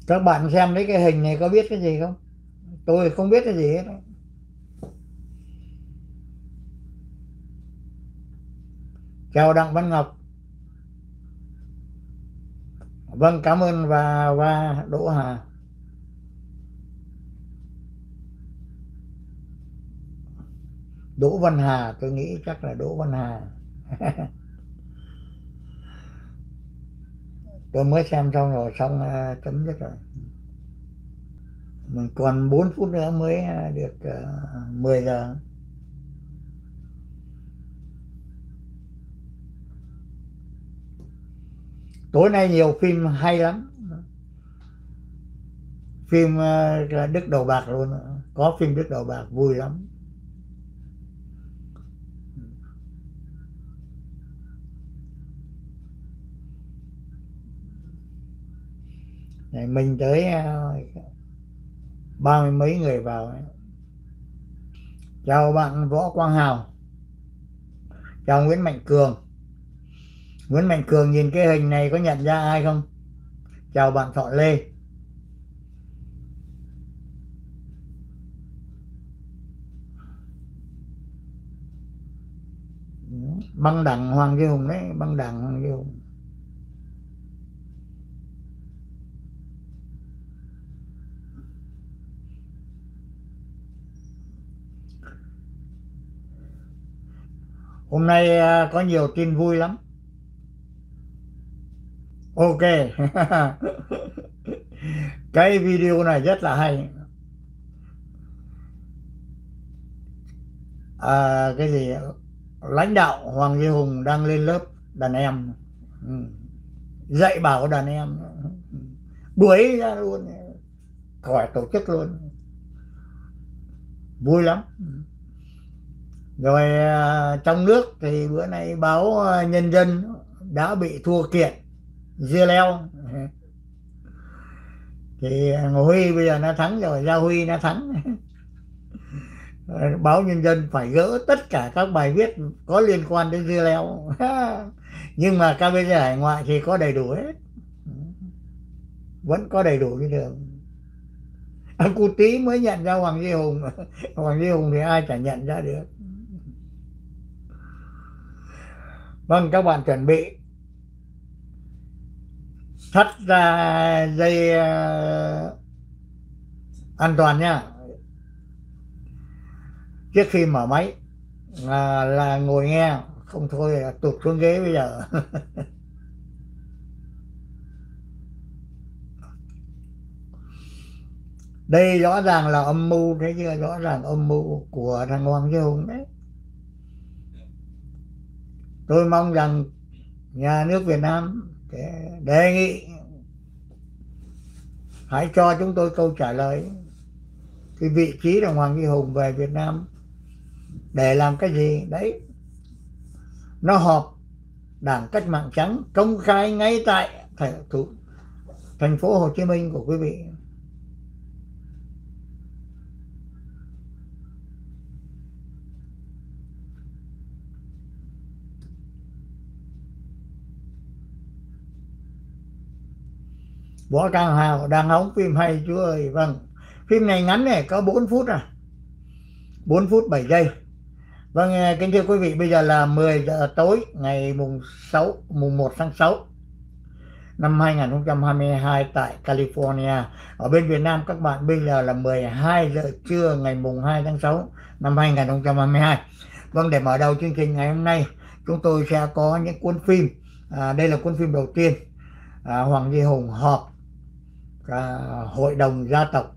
Các bạn xem thấy cái hình này có biết cái gì không? Tôi không biết cái gì hết. Chào Đặng Văn Ngọc. Vâng, cảm ơn và Đỗ Hà. Đỗ Văn Hà, tôi nghĩ chắc là Đỗ Văn Hà. Tôi mới xem xong rồi, xong chấm dứt rồi. Mình còn 4 phút nữa mới được 10 giờ. Tối nay nhiều phim hay lắm. Phim là Đức Đầu Bạc luôn. Có phim Đức Đầu Bạc vui lắm. Này, mình tới 30 mấy người vào ấy. Chào bạn Võ Quang Hào. Chào Nguyễn Mạnh Cường. Nguyễn Mạnh Cường nhìn cái hình này có nhận ra ai không? Chào bạn Thọ Lê. Băng đảng Hoàng Duy Hùng đấy, băng đảng Hoàng Duy Hùng. Hôm nay có nhiều tin vui lắm. Ok. Cái video này rất là hay. Cái gì, lãnh đạo Hoàng Duy Hùng đang lên lớp đàn em. Ừ. Dạy bảo đàn em, đuổi ra luôn, khỏi tổ chức luôn. Vui lắm. Rồi trong nước thì bữa nay báo Nhân dân đã bị thua kiện Dưa Leo. Thì Ngô Huy bây giờ nó thắng rồi, Gia Huy nó thắng. Báo Nhân dân phải gỡ tất cả các bài viết có liên quan đến Dưa Leo. Nhưng mà KBG Hải Ngoại thì có đầy đủ hết. Vẫn có đầy đủ như thường. Cụ Tý mới nhận ra Hoàng Duy Hùng. Hoàng Duy Hùng thì ai chả nhận ra được. Vâng, các bạn chuẩn bị thắt ra dây an toàn nha. Trước khi mở máy là ngồi nghe, không thôi là tụt xuống ghế bây giờ. Đây rõ ràng là âm mưu, thấy chưa? Rõ ràng âm mưu của thằng Hoàng Duy Hùng đấy. Tôi mong rằng nhà nước Việt Nam đề nghị hãy cho chúng tôi câu trả lời. Cái vị trí đồng Hoàng Duy Hùng về Việt Nam để làm cái gì đấy? Nó họp Đảng Cách Mạng Trắng công khai ngay tại thành phố Hồ Chí Minh của quý vị. Võ Càng Hào đang hóng phim hay chú ơi. Vâng, phim này ngắn này, có 4 phút 4 phút 7 giây. Vâng, kính thưa quý vị, bây giờ là 10 giờ tối ngày mùng 1 tháng 6 năm 2022 tại California. Ở bên Việt Nam các bạn bây giờ là 12 giờ trưa ngày mùng 2 tháng 6 năm 2022. Vâng, để mở đầu chương trình ngày hôm nay, chúng tôi sẽ có những cuốn phim. Đây là cuốn phim đầu tiên. Hoàng Duy Hùng họp hội đồng gia tộc.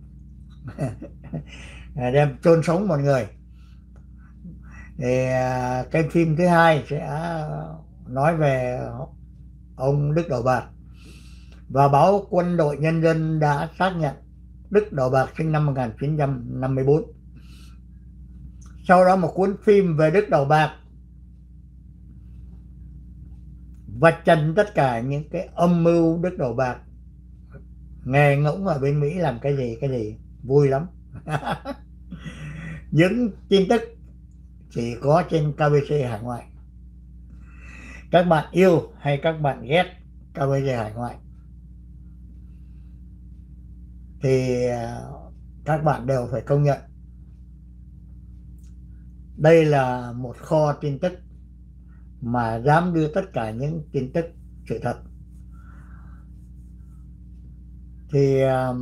Đem chôn sống một người. Thì cái phim thứ hai sẽ nói về ông Đức Đầu Bạc. Và báo Quân đội Nhân dân đã xác nhận Đức Đầu Bạc sinh năm 1954. Sau đó một cuốn phim về Đức Đầu Bạc vạch trần tất cả những cái âm mưu Đức Đầu Bạc, nghề ngỗng ở bên Mỹ làm cái gì vui lắm. Những tin tức chỉ có trên KBC Hải Ngoại. Các bạn yêu hay các bạn ghét KBC Hải Ngoại, thì các bạn đều phải công nhận đây là một kho tin tức mà dám đưa tất cả những tin tức sự thật. Thì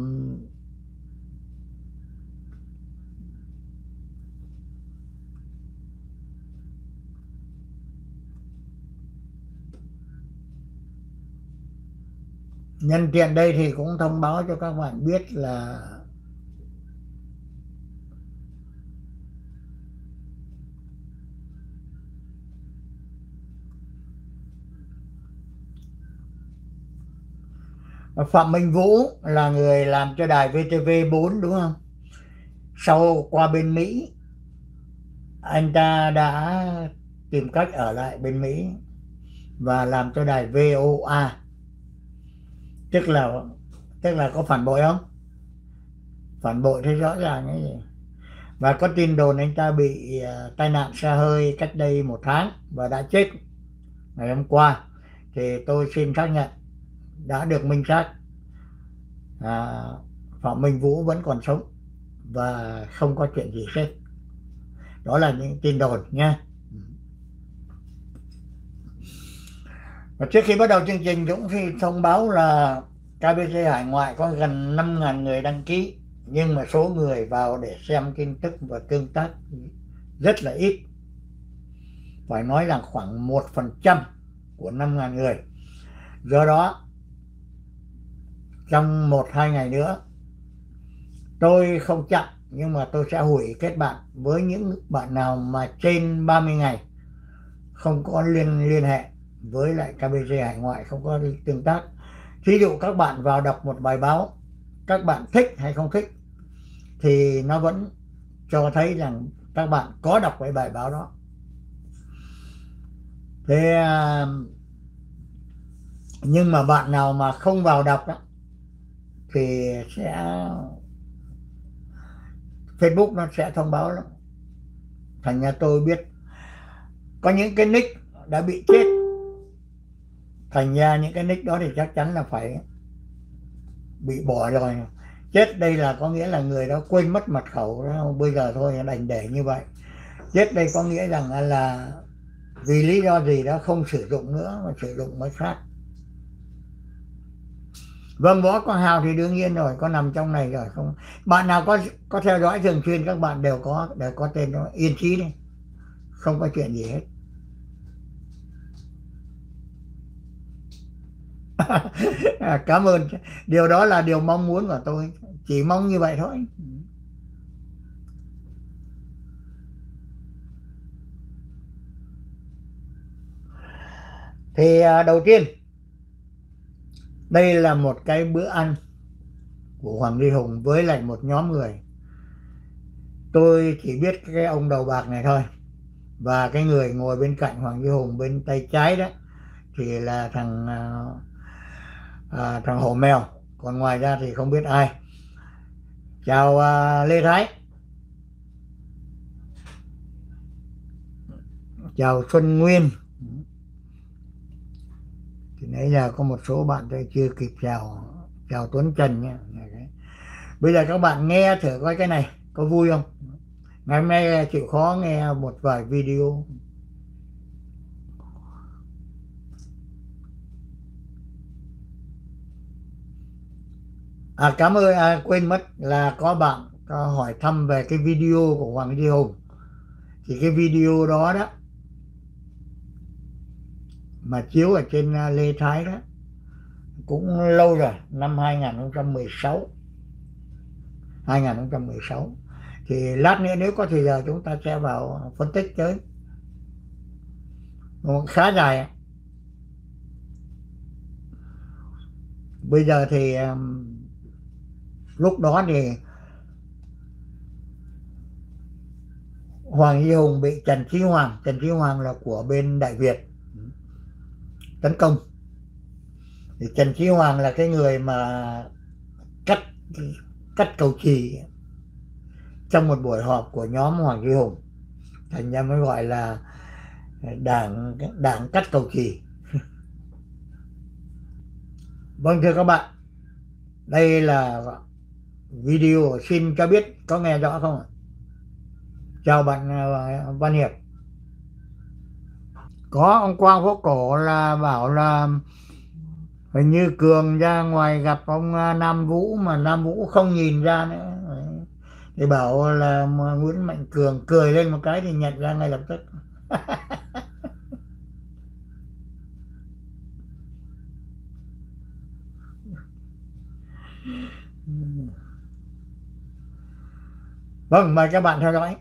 nhân tiện đây thì cũng thông báo cho các bạn biết là Phạm Minh Vũ là người làm cho đài VTV4 đúng không? Sau qua bên Mỹ, anh ta đã tìm cách ở lại bên Mỹ và làm cho đài VOA, tức là có phản bội không? Phản bội thì rõ ràng cái gì. Và có tin đồn anh ta bị tai nạn xe hơi cách đây 1 tháng và đã chết ngày hôm qua. Thì tôi xin xác nhận đã được minh xác, Phạm Minh Vũ vẫn còn sống và không có chuyện gì hết. Đó là những tin đồn nha. Và trước khi bắt đầu chương trình, Dũng xin thông báo là KBC Hải Ngoại có gần 5.000 người đăng ký, nhưng mà số người vào để xem tin tức và tương tác rất là ít. Phải nói là khoảng 1% của 5.000 người. Do đó, trong 1-2 ngày nữa, tôi không chặn, nhưng mà tôi sẽ hủy kết bạn với những bạn nào mà trên 30 ngày không có liên hệ với lại KBC Hải Ngoại, không có tương tác. Thí dụ các bạn vào đọc một bài báo, các bạn thích hay không thích thì nó vẫn cho thấy rằng các bạn có đọc cái bài báo đó. Thế nhưng mà bạn nào mà không vào đọc đó thì Facebook nó sẽ thông báo lắm. Thành ra tôi biết có những cái nick đã bị chết, thành ra những cái nick đó thì chắc chắn là phải bị bỏ rồi. Chết đây là có nghĩa là người đó quên mất mật khẩu đó, bây giờ thôi đành để như vậy. Chết đây có nghĩa rằng là vì lý do gì đó không sử dụng nữa mà sử dụng mới khác. Vâng, Võ Quang Hào thì đương nhiên rồi, có nằm trong này rồi. Không, bạn nào có theo dõi thường xuyên các bạn đều có tên đó, yên chí đi, không có chuyện gì hết. Cảm ơn, điều đó là điều mong muốn của tôi, chỉ mong như vậy thôi. Thì đầu tiên đây là một cái bữa ăn của Hoàng Duy Hùng với lại một nhóm người. Tôi chỉ biết cái ông đầu bạc này thôi, và cái người ngồi bên cạnh Hoàng Duy Hùng bên tay trái đó thì là thằng Hổ Mèo, còn ngoài ra thì không biết ai. Chào Lê Thái, chào Xuân Nguyên. Thì nãy giờ có một số bạn tôi chưa kịp chào. Chào Tuấn Trần nhé. Bây giờ các bạn nghe thử coi cái này có vui không. Ngày hôm nay chịu khó nghe một vài video. Cảm ơn, quên mất là có bạn có hỏi thăm về cái video của Hoàng Duy Hùng. Thì cái video đó đó mà chiếu ở trên Lê Thái đó cũng lâu rồi, năm 2016. Thì lát nữa nếu có thời giờ chúng ta sẽ vào phân tích tới, khá dài. Bây giờ thì lúc đó thì Hoàng Duy Hùng bị Trần Chí Hoàng là của bên Đại Việt tấn công. Thì Trần Chí Hoàng là cái người mà cắt cầu chì trong một buổi họp của nhóm Hoàng Duy Hùng, thành ra mới gọi là đảng cắt cầu chì. Vâng, thưa các bạn, đây là video, xin cho biết có nghe rõ không ạ? Chào bạn Văn Hiệp. Có ông Quang Phố Cổ là bảo là hình như Cường ra ngoài gặp ông Nam Vũ mà Nam Vũ không nhìn ra nữa, thì bảo là Nguyễn Mạnh Cường cười lên một cái thì nhận ra ngay lập tức. Vâng, mời các bạn theo dõi.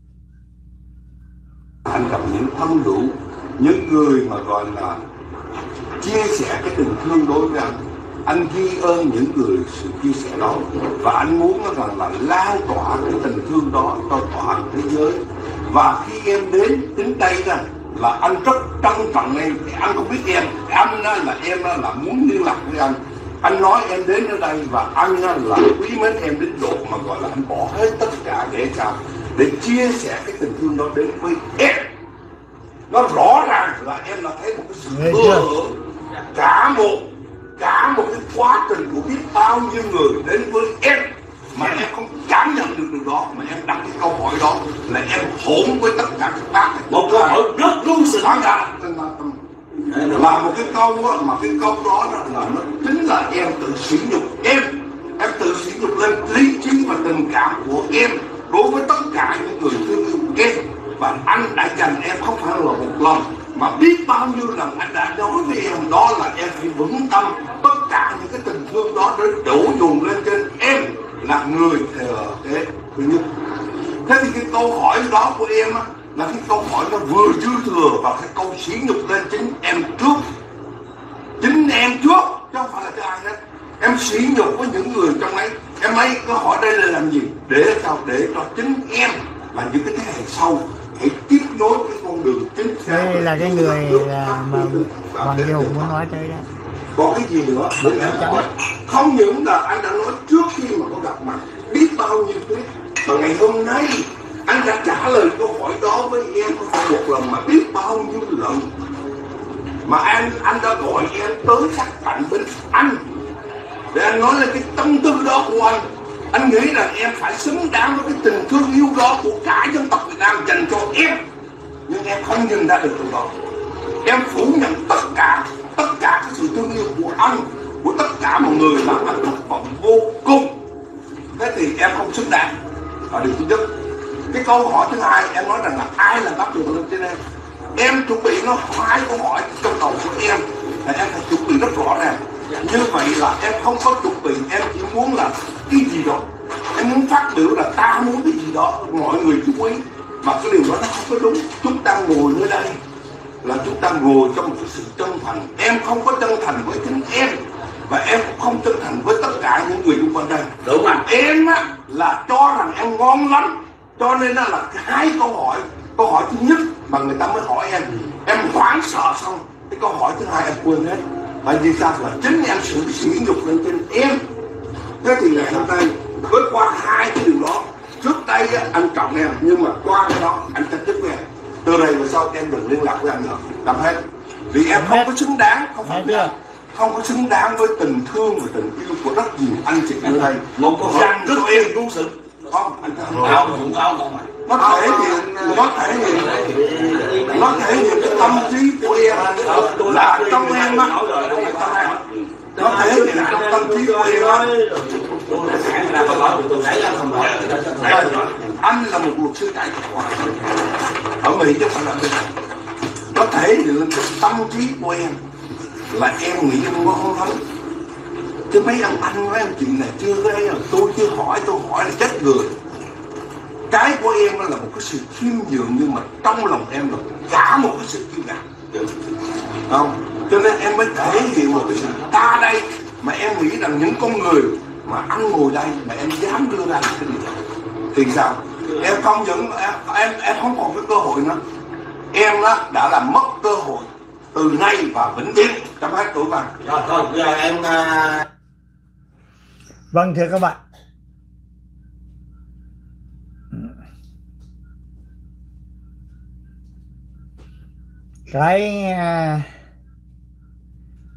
Anh gặp những thân hữu, những người mà gọi là chia sẻ cái tình thương đối với anh ghi ơn những người sự chia sẻ đó, và anh muốn là lan tỏa cái tình thương đó cho toàn thế giới. Và khi em đến đây là anh rất trân trọng em. Anh không biết em, anh là muốn liên lạc với anh. Anh nói em đến ở đây và anh là quý mến em đến độ mà gọi là anh bỏ hết tất cả để chia sẻ cái tình thương đó đến với em. Nó rõ ràng là em là thấy một cái sự ưa cả một cái quá trình của biết bao nhiêu người đến với em mà em không cảm nhận được điều đó, mà em đặt cái câu hỏi đó là em hỗn với tất cả các bác. Một câu hỏi rất luôn sự thẳng ra là một cái câu đó, mà cái câu đó là nó chính là em tự sỉ nhục em tự sỉ nhục lên lý trí và tình cảm của em đối với tất cả những người thương yêu em. Và anh đã dành em không phải là một lần mà biết bao nhiêu lần anh đã nói với em đó là em phải vững tâm tất cả những cái tình thương đó để đổ dồn lên trên em là người thừa thế thứ nhất. Thế thì cái câu hỏi đó của em á, là cái câu hỏi nó vừa dư thừa và cái câu sỉ nhục lên chính em trước, chính em trước chứ không phải là cho ai hết. Em sỉ nhục với những người trong ấy. Em ấy có hỏi đây là làm gì? Để cho chính em và những cái thế hệ sau hãy tiếp nối cái con đường chính xác. Đây là cái người mà Hoàng Duy Hùng muốn nói tới đó. Có cái gì nữa để em hỏi? Không những là anh đã nói trước khi mà có gặp mặt biết bao nhiêu thứ, mà ngày hôm nay anh đã trả lời câu hỏi đó với em không phải một lần mà biết bao nhiêu lần. Mà anh đã gọi em tới sát cạnh bên anh để anh nói lên cái tâm tư đó của anh. Anh nghĩ rằng em phải xứng đáng với cái tình thương yêu đó của cả dân tộc Việt Nam dành cho em. Nhưng em không nhìn ra được điều đó. Em phủ nhận tất cả cái sự thương yêu của anh, của tất cả mọi người, mà anh thất vọng vô cùng. Thế thì em không xứng đáng là điều thứ nhất. Cái câu hỏi thứ hai em nói rằng là ai là bác đường lên trên em. Em chuẩn bị nó 2 câu hỏi trong đầu của em là em phải chuẩn bị rất rõ ràng. Như vậy là em không có chuẩn bị, em chỉ muốn là cái gì đó, em muốn phát biểu là ta muốn cái gì đó mọi người chú ý, mà cái điều đó nó không có đúng. Chúng ta ngồi nơi đây là chúng ta ngồi trong một cái sự chân thành. Em không có chân thành với chính em, và em cũng không chân thành với tất cả những người xung quanh đây. Đúng không? Em á là cho rằng em ngon lắm, cho nên là 2 câu hỏi. Câu hỏi thứ nhất mà người ta mới hỏi em hoảng sợ, xong cái câu hỏi thứ hai em quên hết. Bởi vì sao? Là chính em sự sỉ nhục lên trên em. Thế thì ngày hôm nay với qua 2 cái điều đó, trước đây anh trọng em, nhưng mà qua cái đó anh chặt đứt với em. Từ đây về sau em đừng liên lạc với anh nữa, làm hết. Vì em không có xứng đáng, không có xứng đáng với tình thương và tình yêu của rất nhiều anh chị ở đây. Một câu hỏi rất em đúng sự không, anh không. Nó thể hiện cái tâm trí của em là trong em á, nó thể hiện trong tâm trí của em á. Anh là một luật sư tại Cộng hòa ở Mỹ chứ không phải là bên này. Nó thể hiện cái tâm trí của em là em nghĩ em ngon lắm, chứ mấy anh mấy anh chị này chưa thấy, tôi chưa hỏi, tôi hỏi là chết người. Cái của em là một cái sự khiêm nhường, nhưng mà trong lòng em là cả một cái sự kiêu ngạo, không? Cho nên em mới thể hiện một cái sự ta đây, mà em nghĩ rằng những con người mà anh ngồi đây mà em dám đưa ra cái điều đó thì sao? Em không những em không còn cái cơ hội nữa. Em đó đã làm mất cơ hội từ nay và vĩnh viễn trong hết tuổi vàng. Rồi thôi bây giờ em Vâng, thưa các bạn,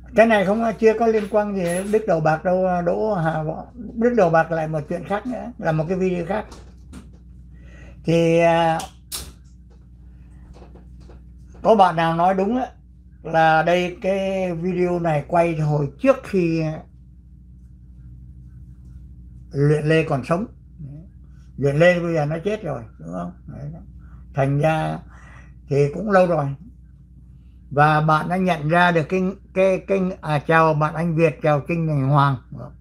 Cái này không, chưa có liên quan gì đến Đức Đầu Bạc đâu Đỗ Hà Võ. Đức Đầu Bạc lại một chuyện khác nữa, là một cái video khác. Thì có bạn nào nói đúng á, là đây cái video này quay hồi trước khi Luyện Lê còn sống. Luyện Lê bây giờ nó chết rồi, đúng không? Đấy. Thành ra thì cũng lâu rồi. Và bạn đã nhận ra được chào bạn anh Việt, chào Kinh Thành Hoàng.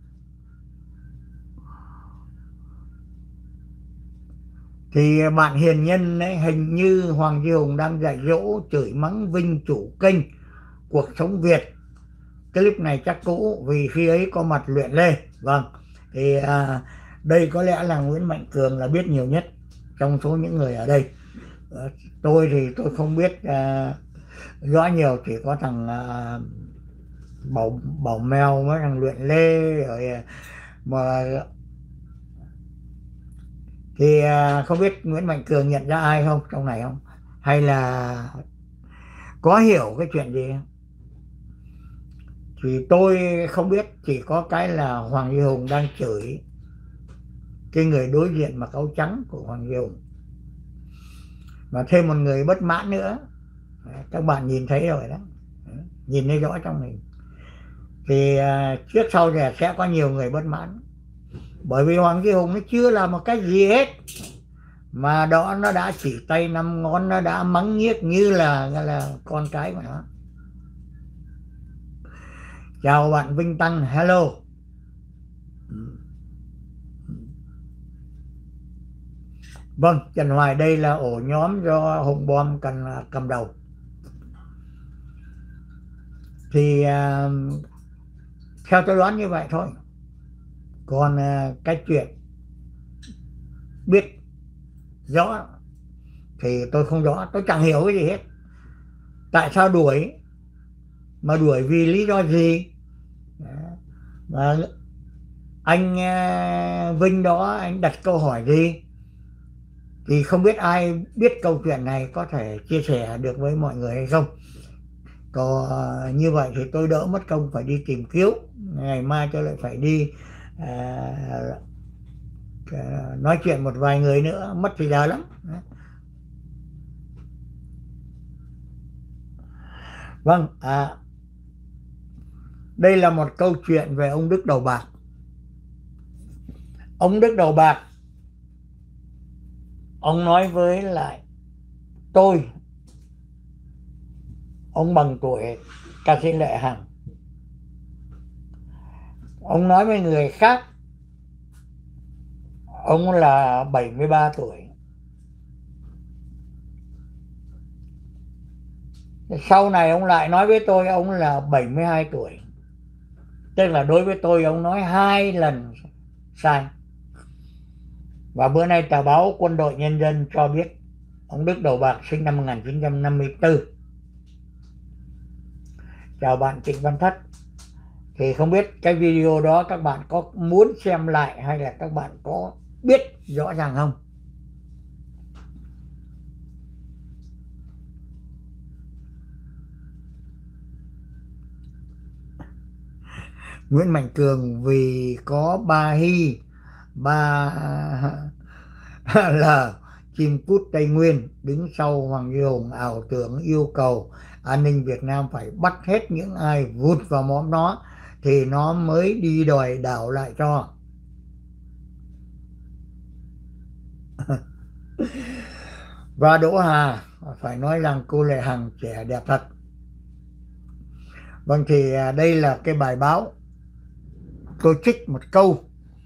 Thì bạn hiền nhân ấy, hình như Hoàng Duy Hùng đang dạy dỗ chửi mắng Vinh chủ kênh Cuộc Sống Việt. Clip này chắc cũ vì khi ấy có mặt Luyện Lê. Vâng, thì đây có lẽ là Nguyễn Mạnh Cường là biết nhiều nhất trong số những người ở đây. Tôi thì tôi không biết rõ nhiều, chỉ có thằng Bảo Mèo với thằng Luyện Lê rồi mà. Thì không biết Nguyễn Mạnh Cường nhận ra ai không trong này không, hay là có hiểu cái chuyện gì không? Thì tôi không biết, chỉ có cái là Hoàng Duy Hùng đang chửi cái người đối diện mặc áo trắng của Hoàng Duy Hùng, và thêm một người bất mãn nữa. Các bạn nhìn thấy rồi đó, nhìn thấy rõ trong mình. Thì trước sau thì sẽ có nhiều người bất mãn, bởi vì Hoàng Duy Hùng nó chưa làm một cái gì hết, mà đó nó đã chỉ tay 5 ngón, nó đã mắng nhiếc như là con cái của nó. Chào bạn Vinh Tăng, hello. Vâng, Trần Hoài đây là ổ nhóm do Hùng Bom cầm đầu. Thì theo tôi đoán như vậy thôi. Còn cái chuyện biết rõ thì tôi không rõ, tôi chẳng hiểu cái gì hết. Tại sao đuổi, mà đuổi vì lý do gì? Và anh Vinh đó anh đặt câu hỏi gì thì không biết. Ai biết câu chuyện này có thể chia sẻ được với mọi người hay không? Còn như vậy thì tôi đỡ mất công phải đi tìm cứu, ngày mai tôi lại phải đi nói chuyện một vài người nữa, mất thời giờ lắm. Vâng, đây là một câu chuyện về ông Đức Đầu Bạc. Ông Đức Đầu Bạc, ông nói với lại tôi, ông bằng tuổi ca sĩ Lệ Hằng. Ông nói với người khác ông là 73 tuổi. Sau này ông lại nói với tôi ông là 72 tuổi. Tức là đối với tôi ông nói 2 lần sai. Và bữa nay tờ báo Quân đội Nhân dân cho biết ông Đức Đầu Bạc sinh năm 1954. Chào bạn Trịnh Văn Thất. Thì không biết cái video đó các bạn có muốn xem lại hay là các bạn có biết rõ ràng không? Nguyễn Mạnh Cường vì có ba Hy, ba L, chim cút Tây Nguyên đứng sau Hoàng Duy Hùng, ảo tưởng yêu cầu an ninh Việt Nam phải bắt hết những ai vụt vào móm nó thì nó mới đi đòi đảo lại cho. Và Đỗ Hà phải nói rằng cô Lệ Hằng trẻ đẹp thật. Vâng, thì đây là cái bài báo tôi trích một câu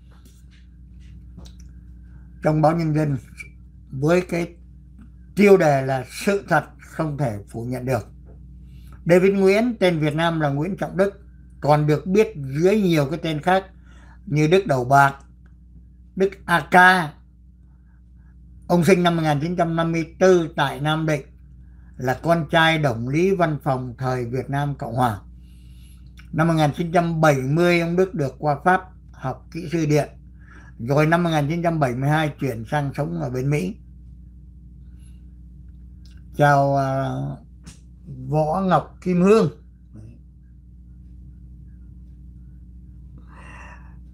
trong báo Nhân dân với cái tiêu đề là sự thật không thể phủ nhận được. David Nguyễn, tên Việt Nam là Nguyễn Trọng Đức, còn được biết dưới nhiều cái tên khác như Đức Đầu Bạc, Đức AK. Ông sinh năm 1954 tại Nam Định, là con trai Đồng lý Văn Phòng thời Việt Nam Cộng Hòa. Năm 1970 ông Đức được qua Pháp học kỹ sư điện, rồi năm 1972 chuyển sang sống ở bên Mỹ. Chào Võ Ngọc Kim Hương.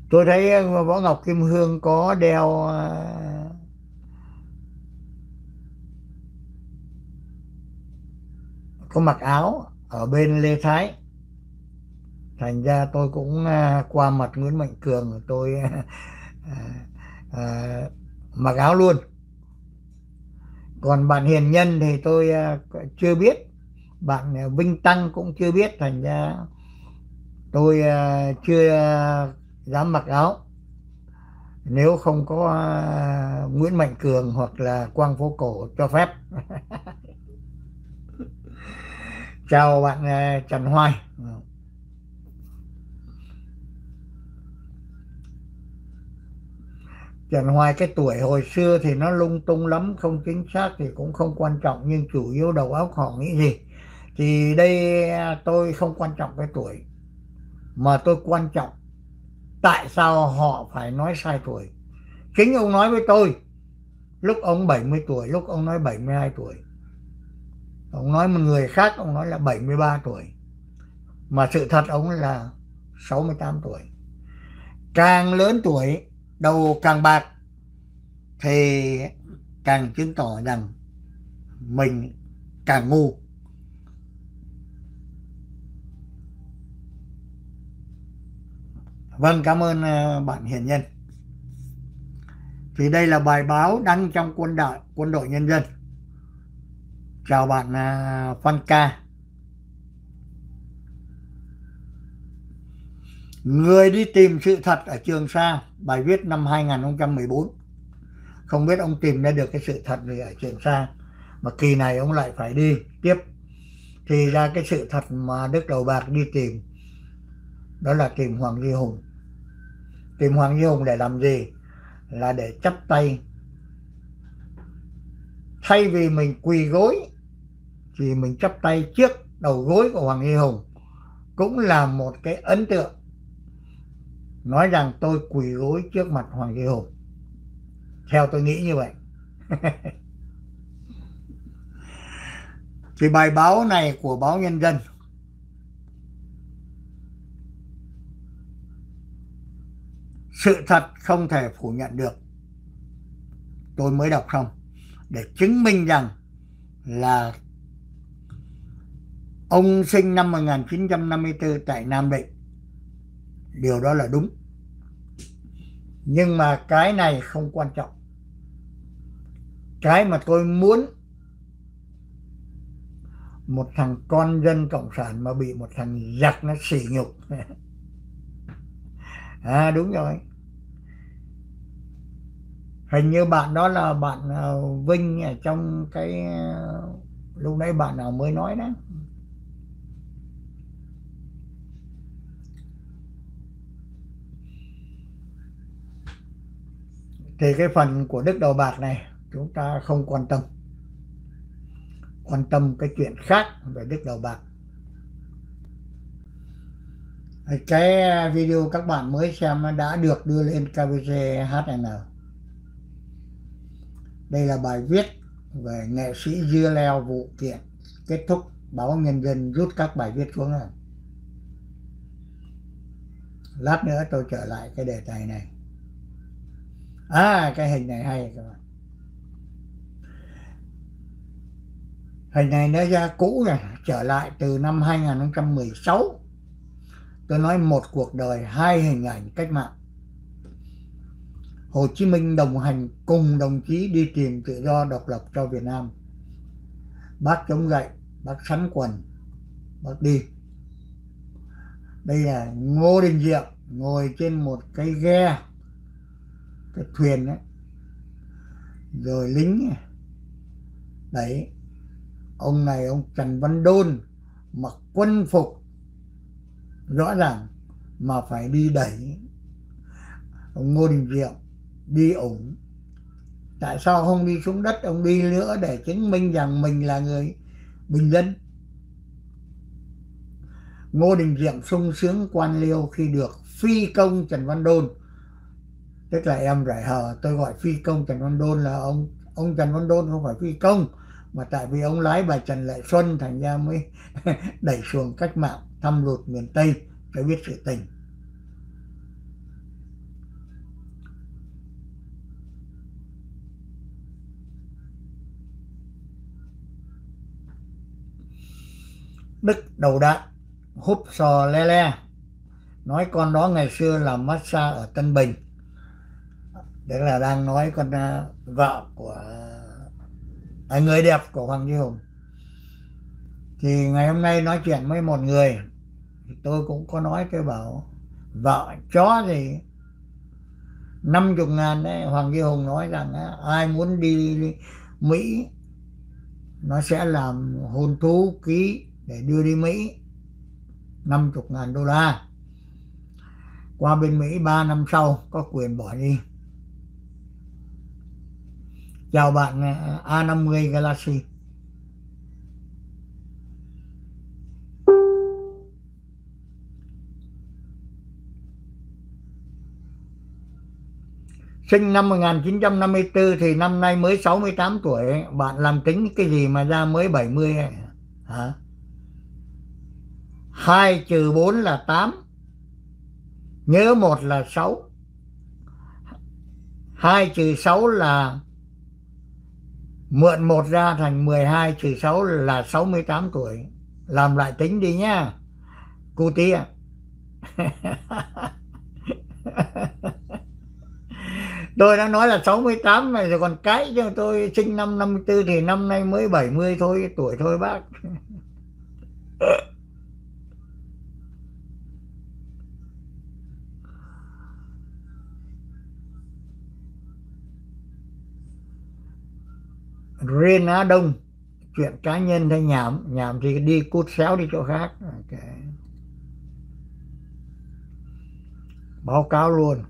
Tôi thấy Võ Ngọc Kim Hương có đeo có mặc áo ở bên Lê Thái, thành ra tôi cũng qua mặt Nguyễn Mạnh Cường, tôi mặc áo luôn. Còn bạn Hiền Nhân thì tôi chưa biết, bạn Vinh Tăng cũng chưa biết, thành ra tôi chưa dám mặc áo nếu không có Nguyễn Mạnh Cường hoặc là Quang Phố Cổ cho phép. Chào bạn Trần Hoài. Trần Hoài, cái tuổi hồi xưa thì nó lung tung lắm, không chính xác thì cũng không quan trọng, nhưng chủ yếu đầu óc họ nghĩ gì. Thì đây tôi không quan trọng cái tuổi, mà tôi quan trọng tại sao họ phải nói sai tuổi. Chính ông nói với tôi lúc ông 70 tuổi, lúc ông nói 72 tuổi. Ông nói một người khác, ông nói là 73 tuổi. Mà sự thật ông là 68 tuổi. Càng lớn tuổi, đầu càng bạc, thì càng chứng tỏ rằng mình càng ngu. Vâng, cảm ơn bạn Hiền Nhân. Thì đây là bài báo đăng trong Quân đội Nhân dân. Chào bạn Phan Ca. Người đi tìm sự thật ở Trường Sa, bài viết năm 2014. Không biết ông tìm ra được cái sự thật gì ở Trường Sa mà kỳ này ông lại phải đi tiếp. Thì ra cái sự thật mà Đức Đầu Bạc đi tìm đó là tìm Hoàng Duy Hùng. Tìm Hoàng Duy Hùng để làm gì? Là để chắp tay. Thay vì mình quỳ gối thì mình chắp tay trước đầu gối của Hoàng Duy Hùng, cũng là một cái ấn tượng nói rằng tôi quỳ gối trước mặt Hoàng Duy Hùng. Theo tôi nghĩ như vậy. Thì bài báo này của báo Nhân dân sự thật không thể phủ nhận được. Tôi mới đọc xong để chứng minh rằng là ông sinh năm 1954 tại Nam Định. Điều đó là đúng. Nhưng mà cái này không quan trọng. Cái mà tôi muốn một thằng con dân cộng sản mà bị một thằng giặc nó sỉ nhục. Đúng rồi. Hình như bạn đó là bạn Vinh ở trong cái lúc nãy bạn nào mới nói đó. Thì cái phần của Đức Đầu Bạc này chúng ta không quan tâm. Quan tâm cái chuyện khác về Đức Đầu Bạc. Cái video các bạn mới xem đã được đưa lên KBC HN. Đây là bài viết về nghệ sĩ dưa leo vụ kiện kết thúc, báo Nhân dân rút các bài viết xuống rồi. Lát nữa tôi trở lại cái đề tài này. Cái hình này hay các bạn. Hình này nó ra cũ rồi, trở lại từ năm 2016. Tôi nói một cuộc đời, hai hình ảnh cách mạng. Hồ Chí Minh đồng hành cùng đồng chí đi tìm tự do độc lập cho Việt Nam. Bác chống gậy, bác sắn quần, bác đi. Đây là Ngô Đình Diệm ngồi trên một cái ghe, cái thuyền ấy, rồi lính đấy. Ông này, ông Trần Văn Đôn mặc quân phục rõ ràng mà phải đi đẩy. Ông Ngô Đình Diệm đi ủng. Tại sao không đi xuống đất ông đi nữa để chứng minh rằng mình là người bình dân? Ngô Đình Diệm sung sướng quan liêu khi được phi công Trần Văn Đôn, tức là em rải hờ, tôi gọi phi công Trần Văn Đôn là ông Trần Văn Đôn không phải phi công, mà tại vì ông lái bà Trần Lệ Xuân thành ra mới đẩy xuồng cách mạng thăm lụt miền Tây cho biết sự tình. Đức đầu đạn húp sò le le, nói con đó ngày xưa làm massage ở Tân Bình. Đấy là đang nói con vợ của người đẹp của Hoàng Duy Hùng. Thì ngày hôm nay nói chuyện với một người, tôi cũng có nói, tôi bảo vợ chó gì 50.000 đấy. Hoàng Duy Hùng nói rằng ai muốn đi Mỹ nó sẽ làm hôn thú ký để đưa đi Mỹ, $50.000. Qua bên Mỹ 3 năm sau có quyền bỏ đi. Chào bạn A50 Galaxy. Sinh năm 1954 thì năm nay mới 68 tuổi. Bạn làm tính cái gì mà ra mới 70 ấy? Hả? 2 trừ 4 là 8. Nhớ 1 là 6. 2 trừ 6 là mượn 1 ra thành 12 trừ 6 là 68 tuổi. Làm lại tính đi nhá cô tí ạ. Tôi đã nói là 68 này rồi còn cãi cho tôi sinh năm 54 thì năm nay mới 70 thôi, tuổi thôi bác. Riêng Á Đông, chuyện cá nhân hay nhảm thì đi cút xéo đi chỗ khác. Okay. Báo cáo luôn.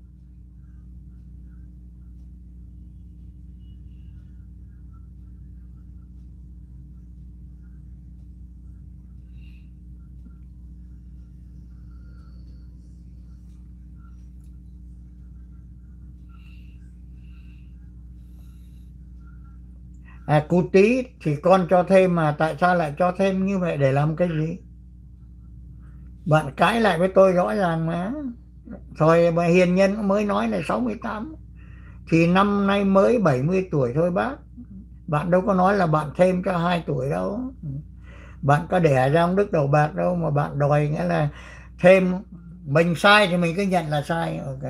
Cô Tí thì con cho thêm, mà tại sao lại cho thêm như vậy, để làm cái gì? Bạn cãi lại với tôi rõ ràng mà. Rồi mà hiền nhân mới nói là 68 thì năm nay mới 70 tuổi thôi bác. Bạn đâu có nói là bạn thêm cho 2 tuổi đâu. Bạn có đẻ ra ông Đức đầu bạc đâu mà bạn đòi nghĩa là thêm. Mình sai thì mình cứ nhận là sai. Ok,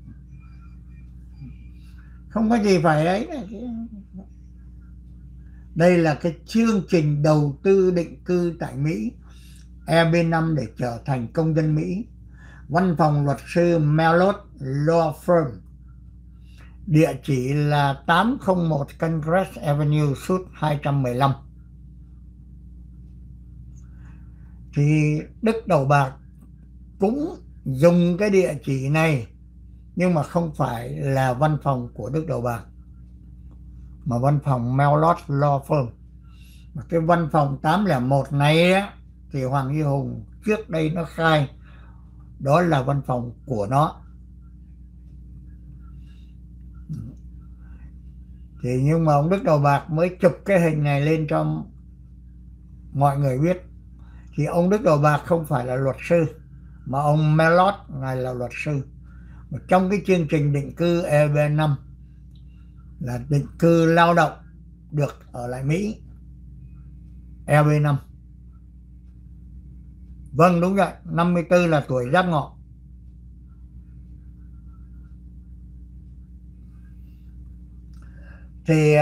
không có gì phải ấy. Đây là cái chương trình đầu tư định cư tại Mỹ, EB5 để trở thành công dân Mỹ. Văn phòng luật sư Mellot Law Firm, địa chỉ là 801 Congress Avenue Suite 215. Thì Đức đầu bạc cũng dùng cái địa chỉ này, nhưng mà không phải là văn phòng của Đức đầu bạc, mà văn phòng Mellot Law Firm. Mà cái văn phòng 801 này á, thì Hoàng Duy Hùng trước đây nó khai đó là văn phòng của nó. Thì nhưng mà ông Đức đầu bạc mới chụp cái hình này lên cho mọi người biết. Thì ông Đức đầu bạc không phải là luật sư, mà ông Mellot ngài là luật sư. Mà trong cái chương trình định cư EB5 là định cư lao động được ở lại Mỹ, EB5. Vâng, đúng vậy, 54 là tuổi Giáp Ngọ. Thì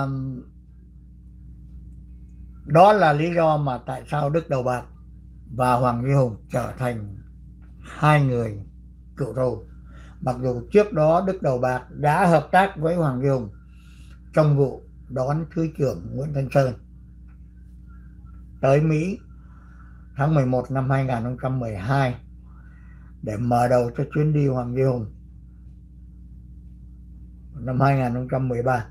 đó là lý do mà tại sao Đức đầu bạc và Hoàng Duy Hùng trở thành hai người cựu thù. Mặc dù trước đó Đức đầu bạc đã hợp tác với Hoàng Duy Hùng trong vụ đón Thứ trưởng Nguyễn Thanh Sơn tới Mỹ tháng 11 năm 2012 để mở đầu cho chuyến đi Hoàng Duy Hùng năm 2013.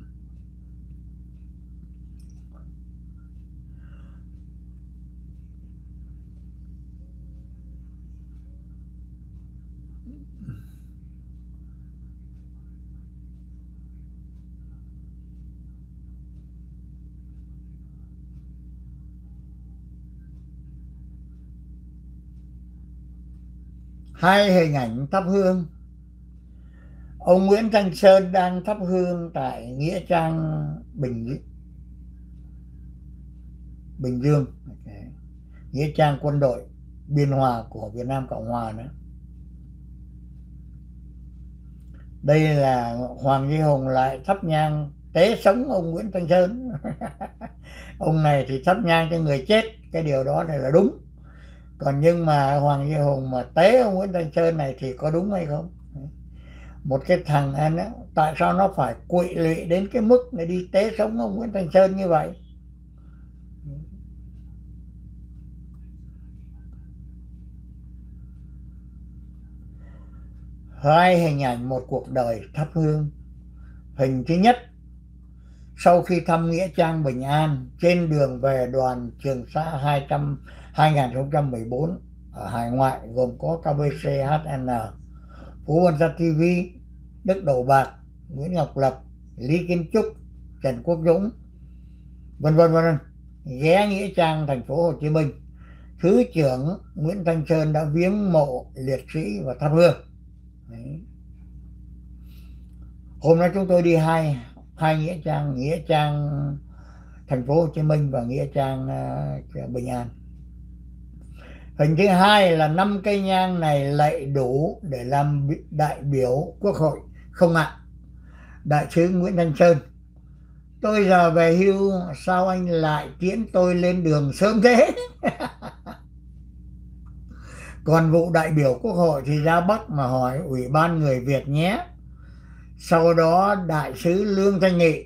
Hai hình ảnh thắp hương. Ông Nguyễn Thanh Sơn đang thắp hương tại Nghĩa Trang Bình Dương. Okay. nghĩa trang quân đội Biên Hòa của Việt Nam Cộng Hòa nữa. Đây là Hoàng Duy Hùng lại thắp nhang tế sống ông Nguyễn Thanh Sơn. Ông này thì thắp nhang cho người chết, cái điều đó này là đúng. Còn nhưng mà Hoàng Duy Hùng mà tế ông Nguyễn Thanh Sơn này thì có đúng hay không? Một cái thằng anh á, tại sao nó phải quỵ lụy đến cái mức để đi tế sống ông Nguyễn Thanh Sơn như vậy? Hai hình ảnh một cuộc đời thắp hương. Hình thứ nhất, sau khi thăm nghĩa trang Bình An, trên đường về đoàn Trường Sa 2014 ở hải ngoại gồm có KBC, HN, Phú Văn Gia TV, Đức Đầu Bạc, Nguyễn Ngọc Lập, Lý Kiến Trúc, Trần Quốc Dũng, vân vân ghé nghĩa trang thành phố Hồ Chí Minh. Thứ trưởng Nguyễn Thanh Sơn đã viếng mộ liệt sĩ và thắp hương. Đấy. Hôm nay chúng tôi đi hai nghĩa trang thành phố Hồ Chí Minh và nghĩa trang Bình An. Hình thứ hai là 5 cây nhang này lại đủ để làm đại biểu Quốc hội không ạ? Đại sứ Nguyễn Thanh Sơn: tôi giờ về hưu, sao anh lại tiễn tôi lên đường sớm thế? Còn vụ đại biểu Quốc hội thì ra Bắc mà hỏi Ủy ban người Việt nhé. Sau đó đại sứ Lương Thanh Nghị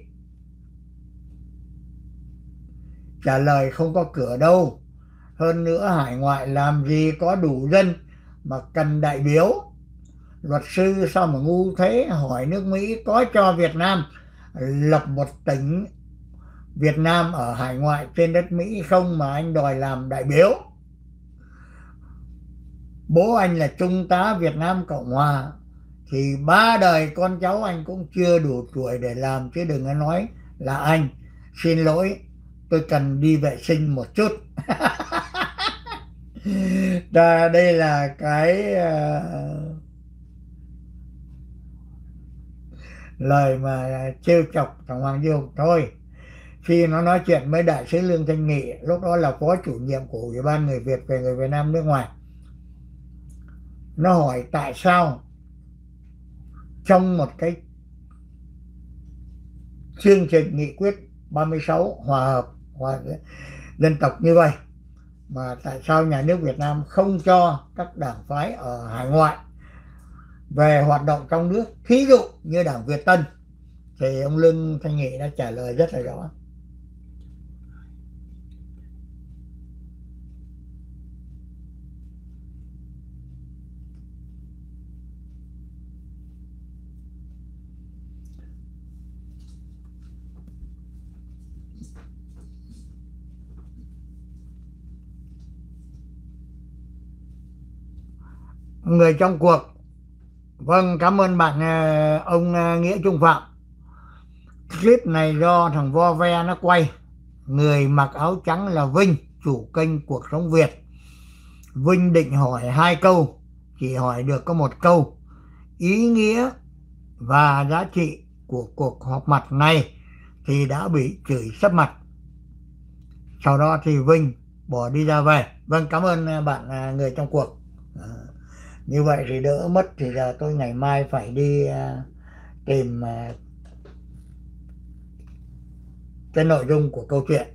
trả lời không có cửa đâu. Hơn nữa hải ngoại làm gì có đủ dân mà cần đại biểu. Luật sư sao mà ngu thế, hỏi nước Mỹ có cho Việt Nam lập một tỉnh Việt Nam ở hải ngoại trên đất Mỹ không mà anh đòi làm đại biểu. Bố anh là Trung tá Việt Nam Cộng Hòa thì 3 đời con cháu anh cũng chưa đủ tuổi để làm, chứ đừng có nói là anh. Xin lỗi, tôi cần đi vệ sinh một chút. Đây là cái lời mà trêu chọc thằng Hoàng Duy Hùng thôi. Khi nó nói chuyện với đại sứ Lương Thanh Nghị, lúc đó là phó chủ nhiệm của Ủy ban người Việt về người Việt Nam nước ngoài, nó hỏi tại sao trong một cái chương trình nghị quyết 36 hòa dân tộc như vậy mà tại sao nhà nước Việt Nam không cho các đảng phái ở hải ngoại về hoạt động trong nước, thí dụ như đảng Việt Tân. Thì ông Lương Thanh Nghị đã trả lời rất là rõ. Người trong cuộc. Vâng, cảm ơn bạn ông Nghĩa Trung Phạm. Clip này do thằng Vo Ve nó quay. Người mặc áo trắng là Vinh, chủ kênh Cuộc Sống Việt. Vinh định hỏi 2 câu, chỉ hỏi được có 1 câu: ý nghĩa và giá trị của cuộc họp mặt này, thì đã bị chửi sấp mặt. Sau đó thì Vinh bỏ đi ra về. Vâng, cảm ơn bạn người trong cuộc. Như vậy thì đỡ mất, thì giờ tôi ngày mai phải đi tìm cái nội dung của câu chuyện.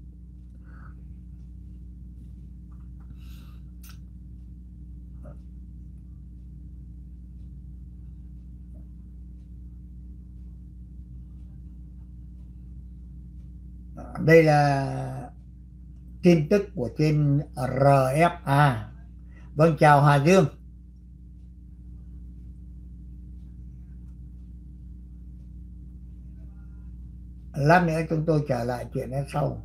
Đây là tin tức của trên RFA. Vâng, chào Hà Dương. Lát nữa chúng tôi trở lại chuyện đó sau.